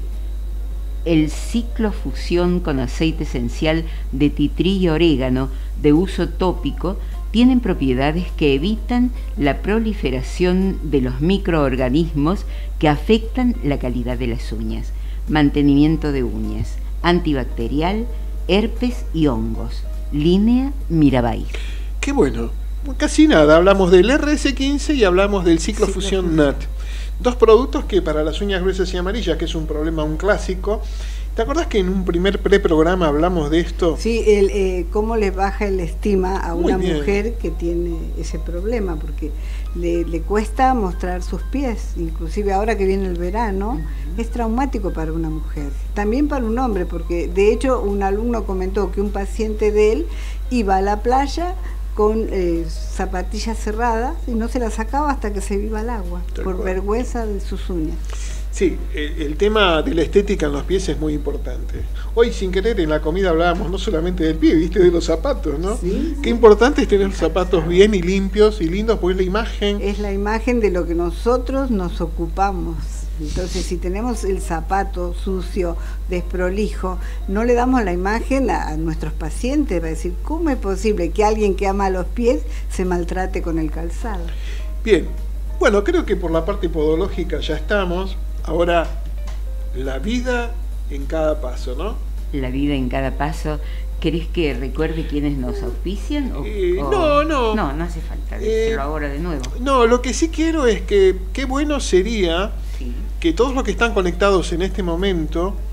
Speaker 3: el ciclofusión con aceite esencial de titrí y orégano de uso tópico tienen propiedades que evitan la proliferación de los microorganismos que afectan la calidad de las uñas, mantenimiento de uñas, antibacterial, herpes y hongos. Línea Mirabai.
Speaker 2: Qué bueno. Casi nada, hablamos del R S quince y hablamos del ciclofusión N A T. Dos productos que para las uñas gruesas y amarillas, que es un problema, un clásico. ¿Te acordás que en un primer preprograma hablamos de esto?
Speaker 4: Sí, el, eh, cómo le baja el estima a
Speaker 2: Muy
Speaker 4: una
Speaker 2: bien.
Speaker 4: mujer que tiene ese problema, porque le, le cuesta mostrar sus pies, inclusive ahora que viene el verano, uh-huh. es traumático para una mujer, también para un hombre, porque de hecho un alumno comentó que un paciente de él iba a la playa con eh, zapatillas cerradas y no se las sacaba hasta que se iba al agua, Tal por cual. vergüenza de sus uñas.
Speaker 2: Sí, el, el tema de la estética en los pies es muy importante. Hoy, sin querer, en la comida hablábamos no solamente del pie, viste, de los zapatos, ¿no?
Speaker 4: Sí,
Speaker 2: Qué
Speaker 4: sí.
Speaker 2: importante es tener los zapatos bien y limpios y lindos, porque es la imagen...
Speaker 4: Es la imagen de lo que nosotros nos ocupamos. Entonces, si tenemos el zapato sucio, desprolijo, no le damos la imagen a, a nuestros pacientes, va a decir, ¿cómo es posible que alguien que ama los pies se maltrate con el calzado?
Speaker 2: Bien, bueno, creo que por la parte podológica ya estamos. Ahora, la vida en cada paso, ¿no?
Speaker 3: La vida en cada paso. ¿Querés que recuerde quiénes nos auspician? O,
Speaker 2: Eh,
Speaker 3: o...
Speaker 2: no, no.
Speaker 3: No, no hace falta
Speaker 2: Eh,
Speaker 3: decirlo ahora de nuevo.
Speaker 2: No, lo que sí quiero es que qué bueno sería
Speaker 3: Sí.
Speaker 2: que todos los que están conectados en este momento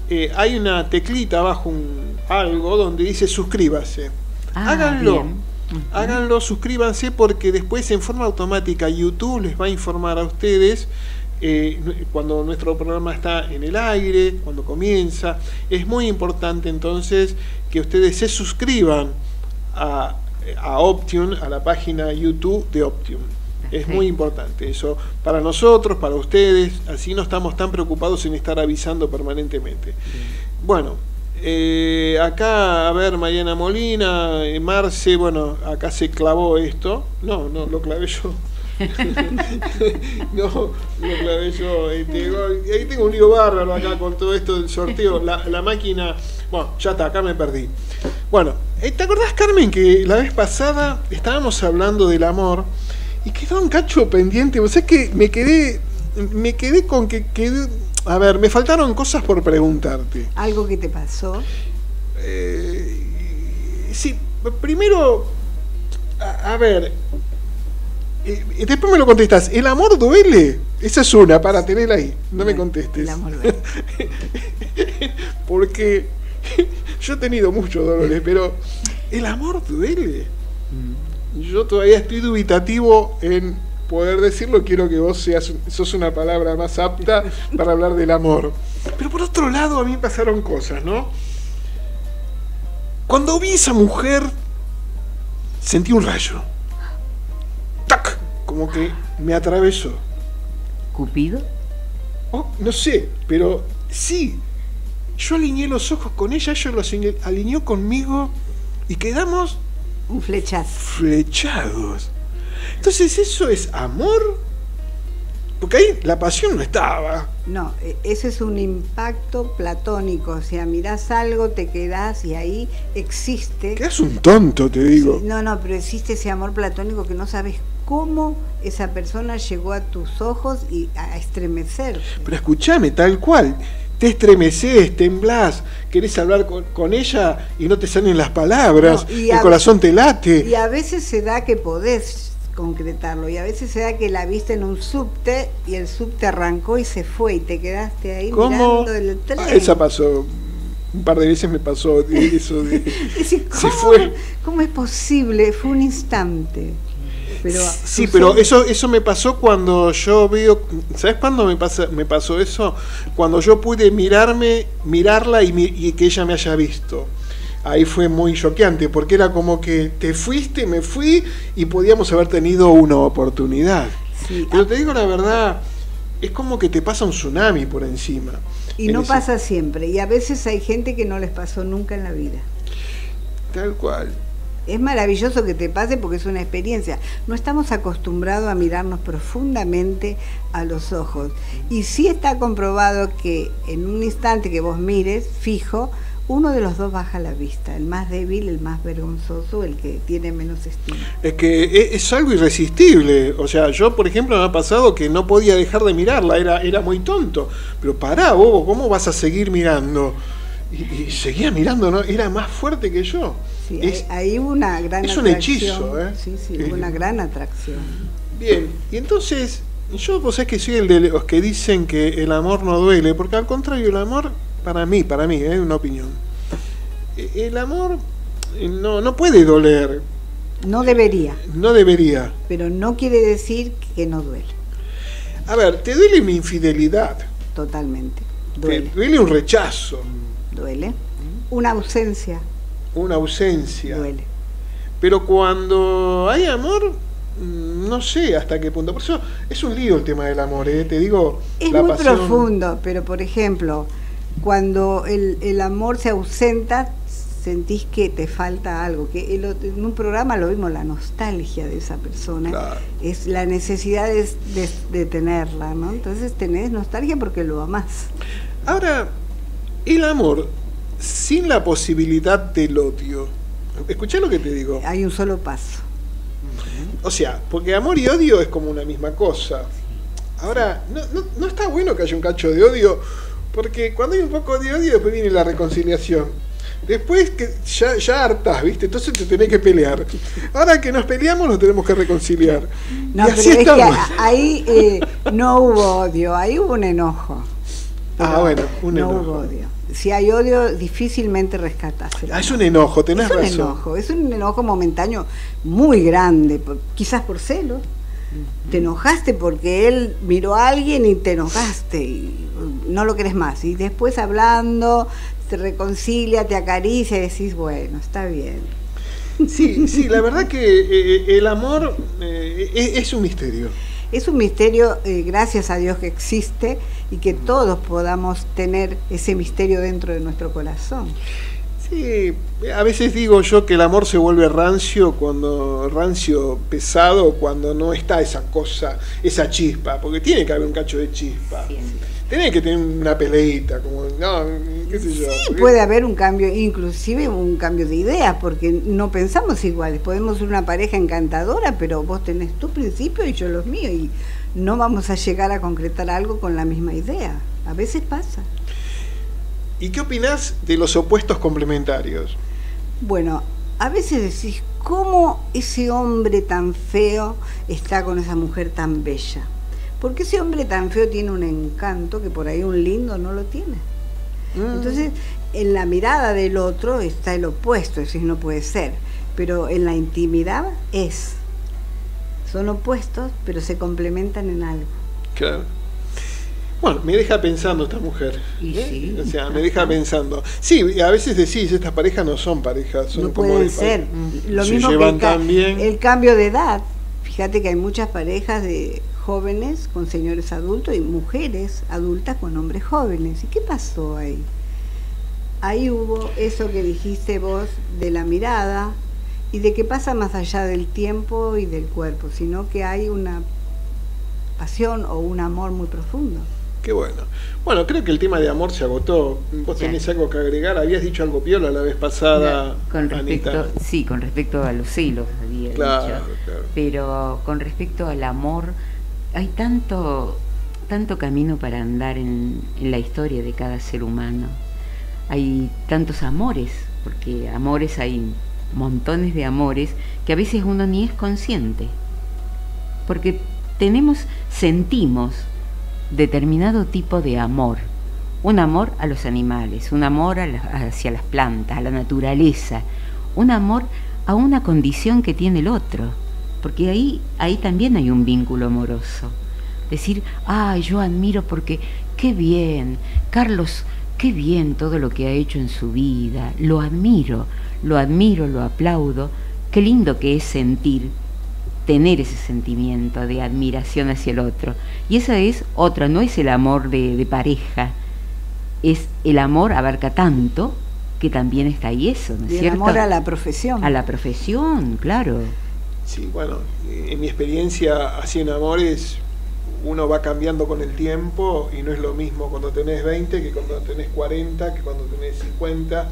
Speaker 2: eh, hay una teclita abajo, un, algo donde dice suscríbase. Ah, háganlo, bien. Uh-huh. háganlo, suscríbanse, porque después en forma automática YouTube les va a informar a ustedes eh, cuando nuestro programa está en el aire, cuando comienza. Es muy importante entonces que ustedes se suscriban a, a Optium, a la página YouTube de Optium. Es muy importante eso para nosotros, para ustedes, así no estamos tan preocupados en estar avisando permanentemente. Bueno, eh, acá, a ver, Mariana Molina, eh, Marce, bueno, acá se clavó esto. No, no, lo clavé yo. No, lo clavé yo. Este, ahí tengo un lío bárbaro acá con todo esto del sorteo. La, la máquina, bueno, ya está, acá me perdí. Bueno, ¿te acordás, Carmen, que la vez pasada estábamos hablando del amor? Y quedó un cacho pendiente, o sea que me quedé, me quedé con que quedé, a ver, me faltaron cosas por preguntarte.
Speaker 4: ¿Algo que te pasó?
Speaker 2: Eh, sí, primero, a, a ver, eh, después me lo contestas, ¿el amor duele? Esa es una, para tenerla ahí, no me contestes.
Speaker 4: El amor duele.
Speaker 2: Porque yo he tenido muchos dolores, pero ¿el amor duele? Mm. Yo todavía estoy dubitativo en poder decirlo. Quiero que vos seas sos una palabra más apta para hablar del amor. Pero por otro lado, a mí pasaron cosas, ¿no? Cuando vi a esa mujer, sentí un rayo. ¡Tac! Como que me atravesó.
Speaker 3: ¿Cupido?
Speaker 2: Oh, no sé, pero sí. Yo alineé los ojos con ella, ella los alineó conmigo y quedamos...
Speaker 4: Un flechazo.
Speaker 2: Flechados. Entonces, ¿eso es amor? Porque ahí la pasión no estaba.
Speaker 4: No, ese es un impacto platónico. O sea, mirás algo, te quedás y ahí existe...
Speaker 2: Quedás un tonto, te digo.
Speaker 4: Sí, no, no, pero existe ese amor platónico que no sabes cómo esa persona llegó a tus ojos y a estremecer.
Speaker 2: Pero escúchame, tal cual. Te estremeces, temblás, querés hablar con, con ella y no te salen las palabras, no, el corazón te late.
Speaker 4: Y a veces se da que podés concretarlo, y a veces se da que la viste en un subte y el subte arrancó y se fue y te quedaste ahí
Speaker 2: ¿Cómo?
Speaker 4: mirando el tren.
Speaker 2: Ah, esa pasó, un par de veces me pasó de eso de...
Speaker 4: Decís, ¿cómo,
Speaker 2: se fue.
Speaker 4: ¿Cómo es posible? Fue un instante. Pero
Speaker 2: sí, pero eso eso me pasó cuando yo veo, ¿sabes cuándo me pasa me pasó eso? Cuando yo pude mirarme, mirarla y, mi, y que ella me haya visto. Ahí fue muy choqueante, porque era como que te fuiste, me fui y podíamos haber tenido una oportunidad. Sí, pero te digo la verdad, es como que te pasa un tsunami por encima.
Speaker 4: Y no ese... pasa siempre, y a veces hay gente que no les pasó nunca en la vida.
Speaker 2: Tal cual.
Speaker 4: Es maravilloso que te pase porque es una experiencia. No estamos acostumbrados a mirarnos profundamente a los ojos. Y sí está comprobado que en un instante que vos mires, fijo, uno de los dos baja la vista. El más débil, el más vergonzoso, el que tiene menos estima.
Speaker 2: Es que es algo irresistible. O sea, yo, por ejemplo, me ha pasado que no podía dejar de mirarla. Era, era muy tonto. Pero pará, bobo, ¿cómo vas a seguir mirando? Y, y seguía mirando, ¿no? Era más fuerte que yo.
Speaker 4: Sí, es, ahí hubo una gran
Speaker 2: es
Speaker 4: atracción.
Speaker 2: Un hechizo, ¿eh?
Speaker 4: Sí, sí, hubo una gran atracción.
Speaker 2: Bien, y entonces, yo vos sabés que soy el de los que dicen que el amor no duele, porque al contrario, el amor, para mí, para mí, es ¿eh? una opinión. El amor no, no puede doler.
Speaker 4: No debería.
Speaker 2: No debería.
Speaker 4: Pero no quiere decir que no duele.
Speaker 2: A ver, ¿te duele mi infidelidad?
Speaker 4: Totalmente. Duele.
Speaker 2: ¿Te duele un rechazo?
Speaker 4: Duele. Una ausencia.
Speaker 2: Una ausencia.
Speaker 4: Duele.
Speaker 2: Pero cuando hay amor, no sé hasta qué punto. Por eso es un lío el tema del amor, ¿eh? Te digo.
Speaker 4: Es
Speaker 2: la
Speaker 4: muy
Speaker 2: pasión...
Speaker 4: profundo, pero por ejemplo, cuando el, el amor se ausenta, sentís que te falta algo. Que el, en un programa lo vimos, la nostalgia de esa persona.
Speaker 2: Claro.
Speaker 4: Es la necesidad de, de, de tenerla, ¿no? Entonces tenés nostalgia porque lo amás.
Speaker 2: Ahora, el amor sin la posibilidad del odio. Escuchá lo que te digo.
Speaker 4: Hay un solo paso.
Speaker 2: O sea, porque amor y odio es como una misma cosa. Ahora, no, no, no está bueno que haya un cacho de odio, porque cuando hay un poco de odio, después viene la reconciliación. Después que ya, ya hartás, ¿viste? Entonces te tenés que pelear. Ahora que nos peleamos, nos tenemos que reconciliar.
Speaker 4: No,
Speaker 2: y
Speaker 4: pero
Speaker 2: así
Speaker 4: es
Speaker 2: estamos.
Speaker 4: que ahí eh, no hubo odio, ahí hubo un enojo.
Speaker 2: Ah, bueno, un
Speaker 4: no
Speaker 2: enojo.
Speaker 4: hubo odio. Si hay odio, difícilmente rescatas.
Speaker 2: Ah, es un enojo, tenés razón.
Speaker 4: Es un enojo, es un enojo momentáneo muy grande, por, quizás por celos. Uh-huh. Te enojaste porque él miró a alguien y te enojaste y no lo querés más. Y después hablando, te reconcilia, te acaricia y decís, bueno, está bien.
Speaker 2: Sí, sí, la verdad que eh, el amor eh, es, es un misterio.
Speaker 4: Es un misterio, eh, gracias a Dios que existe y que todos podamos tener ese misterio dentro de nuestro corazón.
Speaker 2: Sí, a veces digo yo que el amor se vuelve rancio, cuando rancio pesado, cuando no está esa cosa, esa chispa, porque tiene que haber un cacho de chispa. Sí. Tiene que tener una peleita, como, no, qué sé yo.
Speaker 4: Sí, puede haber un cambio, inclusive un cambio de ideas, porque no pensamos iguales. Podemos ser una pareja encantadora, pero vos tenés tu principio y yo los míos, y no vamos a llegar a concretar algo con la misma idea. A veces pasa.
Speaker 2: ¿Y qué opinás de los opuestos complementarios?
Speaker 4: Bueno, a veces decís, ¿cómo ese hombre tan feo está con esa mujer tan bella? Porque ese hombre tan feo tiene un encanto que por ahí un lindo no lo tiene. Mm. Entonces, en la mirada del otro está el opuesto, es decir, no puede ser. Pero en la intimidad es. Son opuestos, pero se complementan en algo.
Speaker 2: Claro. Bueno, me deja pensando esta mujer.
Speaker 4: Y
Speaker 2: ¿eh?
Speaker 4: sí,
Speaker 2: o sea, me deja pensando. Sí, a veces decís, estas parejas no son parejas. Son
Speaker 4: no
Speaker 2: como
Speaker 4: pueden
Speaker 2: de
Speaker 4: ser. Lo
Speaker 2: se
Speaker 4: mismo
Speaker 2: llevan
Speaker 4: que el,
Speaker 2: tan bien.
Speaker 4: el cambio de edad. Fíjate que hay muchas parejas de jóvenes con señores adultos y mujeres adultas con hombres jóvenes. ¿Y qué pasó ahí? Ahí hubo eso que dijiste vos de la mirada y de que pasa más allá del tiempo y del cuerpo, sino que hay una pasión o un amor muy profundo.
Speaker 2: Qué bueno. Bueno, creo que el tema de amor se agotó. ¿Vos
Speaker 3: ya.
Speaker 2: tenés algo que agregar? Habías dicho algo piola la vez pasada,
Speaker 3: no, con respecto,
Speaker 2: Anita.
Speaker 3: Sí, con respecto a los celos había
Speaker 2: claro,
Speaker 3: dicho.
Speaker 2: Claro.
Speaker 3: Pero con respecto al amor, hay tanto, tanto camino para andar en, en la historia de cada ser humano. Hay tantos amores, porque amores hay montones de amores que a veces uno ni es consciente. Porque tenemos, sentimos determinado tipo de amor, un amor a los animales, un amor a la, hacia las plantas, a la naturaleza, un amor a una condición que tiene el otro, porque ahí, ahí también hay un vínculo amoroso. Decir, ah, yo admiro porque qué bien, Carlos, qué bien todo lo que ha hecho en su vida, lo admiro, lo admiro, lo aplaudo, qué lindo que es sentir, tener ese sentimiento de admiración hacia el otro. Y esa es otra, no es el amor de, de pareja, es el amor abarca tanto que también está ahí eso, ¿no es cierto?
Speaker 4: El amor a la profesión.
Speaker 3: A la profesión, claro.
Speaker 2: Sí, bueno, en mi experiencia así en amores, uno va cambiando con el tiempo y no es lo mismo cuando tenés veinte que cuando tenés cuarenta, que cuando tenés cincuenta.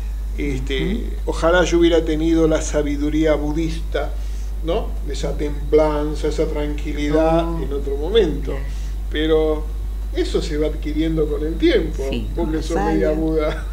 Speaker 2: Este, uh-huh. Ojalá yo hubiera tenido la sabiduría budista, ¿no? Esa templanza, esa tranquilidad oh. en otro momento, pero eso se va adquiriendo con el tiempo, sí, porque sos media Buda.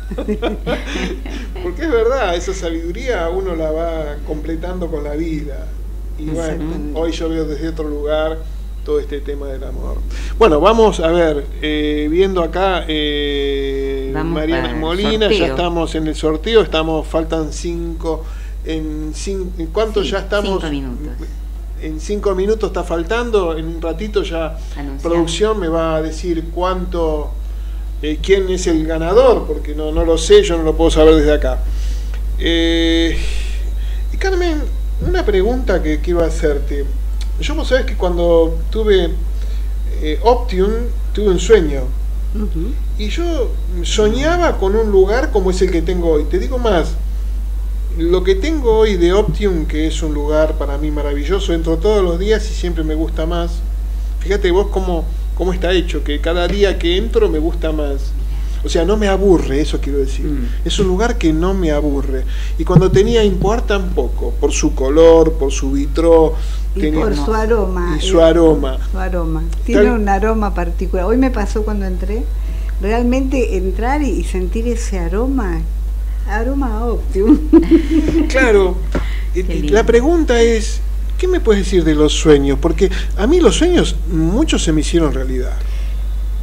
Speaker 2: Porque es verdad, esa sabiduría uno la va completando con la vida, y bueno, hoy yo veo desde otro lugar todo este tema del amor. Bueno, vamos a ver, eh, viendo acá eh, Mariana Molina, ya estamos en el sorteo, estamos, faltan cinco. En, cinco, ¿En cuánto sí, ya estamos?
Speaker 3: Cinco minutos.
Speaker 2: En cinco minutos está faltando. En un ratito ya Anunciamos. Producción me va a decir cuánto, eh, quién es el ganador, porque no, no lo sé, yo no lo puedo saber desde acá. Eh, y Carmen, una pregunta que quiero hacerte. Yo, vos sabés que cuando tuve eh, Optium, tuve un sueño. Uh-huh. Y yo soñaba con un lugar como es el que tengo hoy. Te digo más. Lo que tengo hoy de Optium, que es un lugar para mí maravilloso, entro todos los días y siempre me gusta más. Fíjate vos cómo, cómo está hecho, que cada día que entro me gusta más. O sea, no me aburre, eso quiero decir. Mm. Es un lugar que no me aburre. Y cuando tenía Impoar tampoco, por su color, por su vitró.
Speaker 4: Y
Speaker 2: tenía,
Speaker 4: por su aroma.
Speaker 2: Y su aroma.
Speaker 4: Su aroma. Tiene Tal, un aroma particular. Hoy me pasó cuando entré, realmente entrar y sentir ese aroma. Aroma Optium.
Speaker 2: Claro, la pregunta es, ¿qué me puedes decir de los sueños? Porque a mí los sueños, muchos se me hicieron realidad.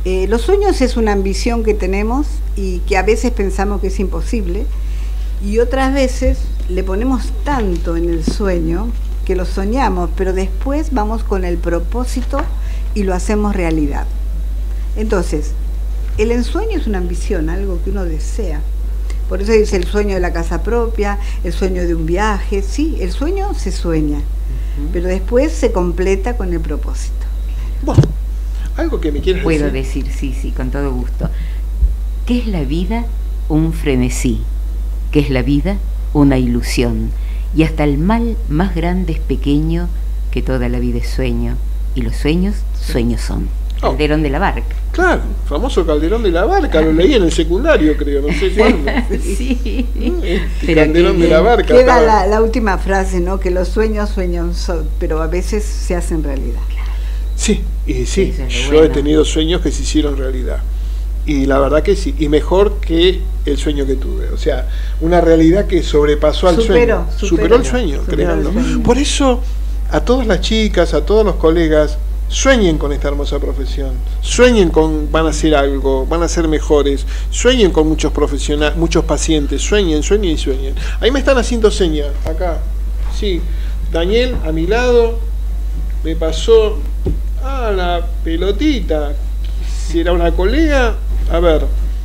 Speaker 4: Eh, los sueños es una ambición que tenemos y que a veces pensamos que es imposible y otras veces le ponemos tanto en el sueño que lo soñamos, pero después vamos con el propósito y lo hacemos realidad. Entonces, el ensueño es una ambición, algo que uno desea. Por eso dice el sueño de la casa propia, el sueño de un viaje. Sí, el sueño se sueña, uh-huh. pero después se completa con el propósito.
Speaker 2: Bueno, algo que me quieras
Speaker 3: decir.
Speaker 2: Puedo
Speaker 3: decir, sí, sí, con todo gusto. ¿Qué es la vida? Un frenesí. ¿Qué es la vida? Una ilusión. Y hasta el mal más grande es pequeño, que toda la vida es sueño. Y los sueños, sueños son.
Speaker 2: Oh.
Speaker 3: Calderón de la Barca.
Speaker 2: Claro, famoso Calderón de la Barca, lo leí en el secundario, creo, no sé cuándo.
Speaker 3: Sí.
Speaker 2: Este Calderón de la Barca.
Speaker 4: Queda la, la última frase, ¿no? Que los sueños sueñan, son, pero a veces se hacen realidad.
Speaker 2: Sí, y sí, yo
Speaker 3: bueno.
Speaker 2: he tenido sueños que se hicieron realidad. Y la verdad que sí, y mejor que el sueño que tuve. O sea, una realidad que sobrepasó al
Speaker 4: superó,
Speaker 2: sueño.
Speaker 4: Superó,
Speaker 2: superó el sueño, créanlo. Por eso, a todas las chicas, a todos los colegas, sueñen con esta hermosa profesión, sueñen con, van a hacer algo, van a ser mejores, sueñen con muchos profesionales, muchos pacientes, sueñen, sueñen y sueñen. Ahí me están haciendo señas, acá, sí, Daniel a mi lado, me pasó a la pelotita, si era una colega, a ver,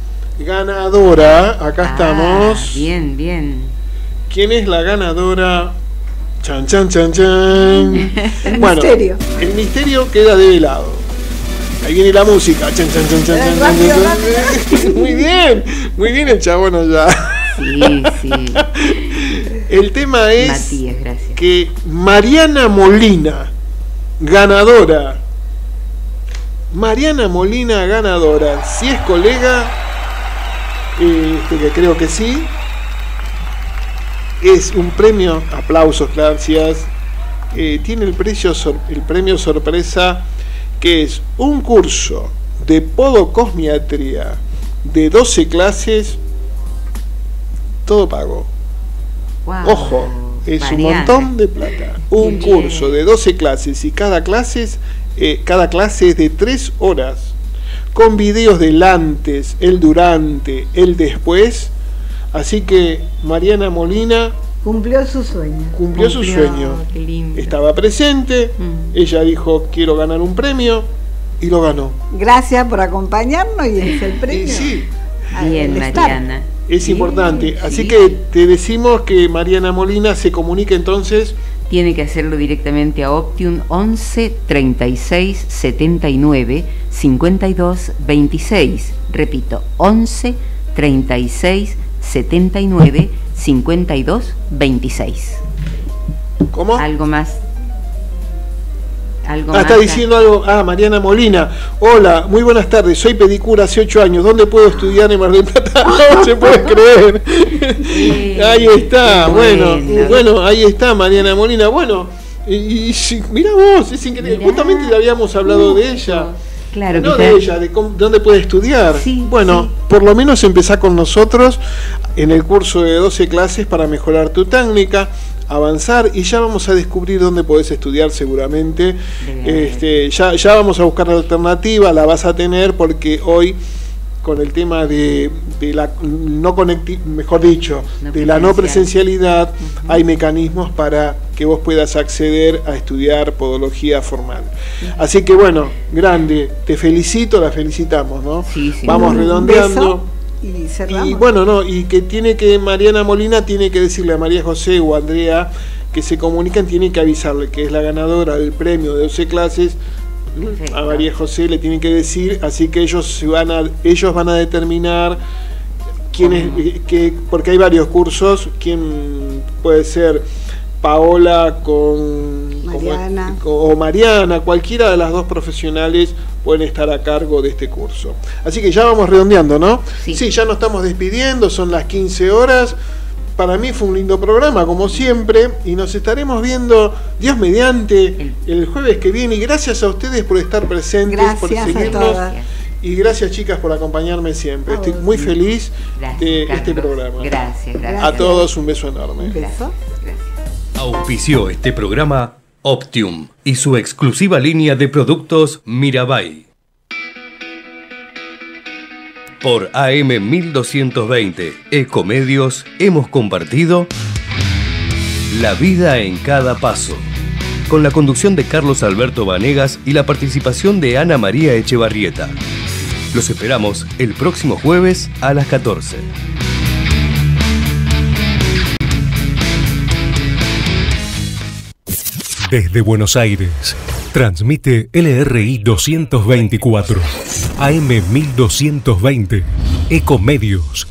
Speaker 2: ganadora, acá ah, estamos.
Speaker 3: Bien, bien.
Speaker 2: ¿Quién es la ganadora? Chan, chan, chan, chan.
Speaker 4: El
Speaker 2: bueno,
Speaker 4: misterio.
Speaker 2: El misterio queda develado. Ahí viene la música. Chan, chan, chan, chan, chan,
Speaker 4: rápido,
Speaker 2: chan,
Speaker 4: rápido.
Speaker 2: Muy bien, muy bien el chabón allá.
Speaker 3: Sí, sí.
Speaker 2: El tema es
Speaker 3: Matías, gracias.
Speaker 2: que Mariana Molina, ganadora. Mariana Molina, ganadora. Si es colega, este, que creo que sí. Es un premio, aplausos, gracias. Eh, tiene el, precio, el premio sorpresa, que es un curso de podocosmiatría de doce clases, todo pago.
Speaker 3: Wow.
Speaker 2: Ojo, es Mariana. Un montón de plata. Un Bien. curso de doce clases y cada clase, eh, cada clase es de tres horas, con videos del antes, el durante, el después. Así que Mariana Molina
Speaker 4: cumplió su sueño.
Speaker 2: Cumplió, cumplió su sueño.
Speaker 3: Qué lindo.
Speaker 2: Estaba presente, mm. ella dijo quiero ganar un premio y lo ganó.
Speaker 4: Gracias por acompañarnos y es el premio.
Speaker 2: Y sí.
Speaker 3: Bien, Mariana.
Speaker 2: Es sí, importante. Así sí. que te decimos que Mariana Molina se comunique entonces.
Speaker 3: Tiene que hacerlo directamente a Optium once treinta y seis setenta y nueve cincuenta y dos veintiséis. Repito, once treinta y seis setenta y nueve cincuenta y dos veintiséis.
Speaker 2: ¿Cómo?
Speaker 3: Algo más. Algo
Speaker 2: ah,
Speaker 3: más
Speaker 2: está diciendo algo. Ah, Mariana Molina. Hola, muy buenas tardes. Soy pedicura hace ocho años. ¿Dónde puedo estudiar en Mar del Plata? No se puede creer. Sí, ahí está. Bueno, bueno, bueno, ahí está Mariana Molina. Bueno, y, y mira vos, es increíble. Mirá. Justamente ya habíamos hablado de ella.
Speaker 3: Claro,
Speaker 2: no de ella, de cómo, dónde puede estudiar.
Speaker 3: Sí,
Speaker 2: bueno,
Speaker 3: sí.
Speaker 2: por lo menos empezá con nosotros en el curso de doce clases para mejorar tu técnica, avanzar y ya vamos a descubrir dónde podés estudiar seguramente. Este, ya, ya vamos a buscar la alternativa, la vas a tener porque hoy con el tema de, de la no conecti mejor dicho, no de la no presencialidad, uh-huh. hay mecanismos para que vos puedas acceder a estudiar podología formal. Uh-huh. Así que bueno, grande, te felicito, la felicitamos, ¿no?
Speaker 3: Sí, sí.
Speaker 2: Vamos redondeando.
Speaker 4: Y cerramos.
Speaker 2: Y bueno, no, y que tiene que Mariana Molina tiene que decirle a María José o a Andrea que se comunican, tiene que avisarle que es la ganadora del premio de doce clases. Perfecto. A María José le tienen que decir, así que ellos se van a, ellos van a determinar quién es, que, porque hay varios cursos, quién puede ser Paola con
Speaker 4: Mariana.
Speaker 2: Como, o Mariana, cualquiera de las dos profesionales pueden estar a cargo de este curso. Así que ya vamos redondeando, ¿no?
Speaker 3: Sí,
Speaker 2: sí ya nos estamos despidiendo, son las quince horas. Para mí fue un lindo programa, como siempre, y nos estaremos viendo, Dios mediante, el jueves que viene. Y gracias a ustedes por estar presentes,
Speaker 4: gracias
Speaker 2: por seguirnos. Y gracias, chicas, por acompañarme siempre. Estoy muy feliz
Speaker 3: gracias,
Speaker 2: de
Speaker 3: Carlos.
Speaker 2: este programa.
Speaker 3: Gracias, gracias.
Speaker 2: A todos un beso enorme.
Speaker 4: Un beso.
Speaker 3: Gracias.
Speaker 1: Auspició este programa Optium y su exclusiva línea de productos Mirabai. Por A M mil doscientos veinte Ecomedios hemos compartido La vida en cada paso, con la conducción de Carlos Alberto Vanegas y la participación de Ana María Echevarrieta. Los esperamos el próximo jueves a las catorce.
Speaker 15: Desde Buenos Aires, transmite L R I doscientos veinticuatro, A M mil doscientos veinte, Ecomedios.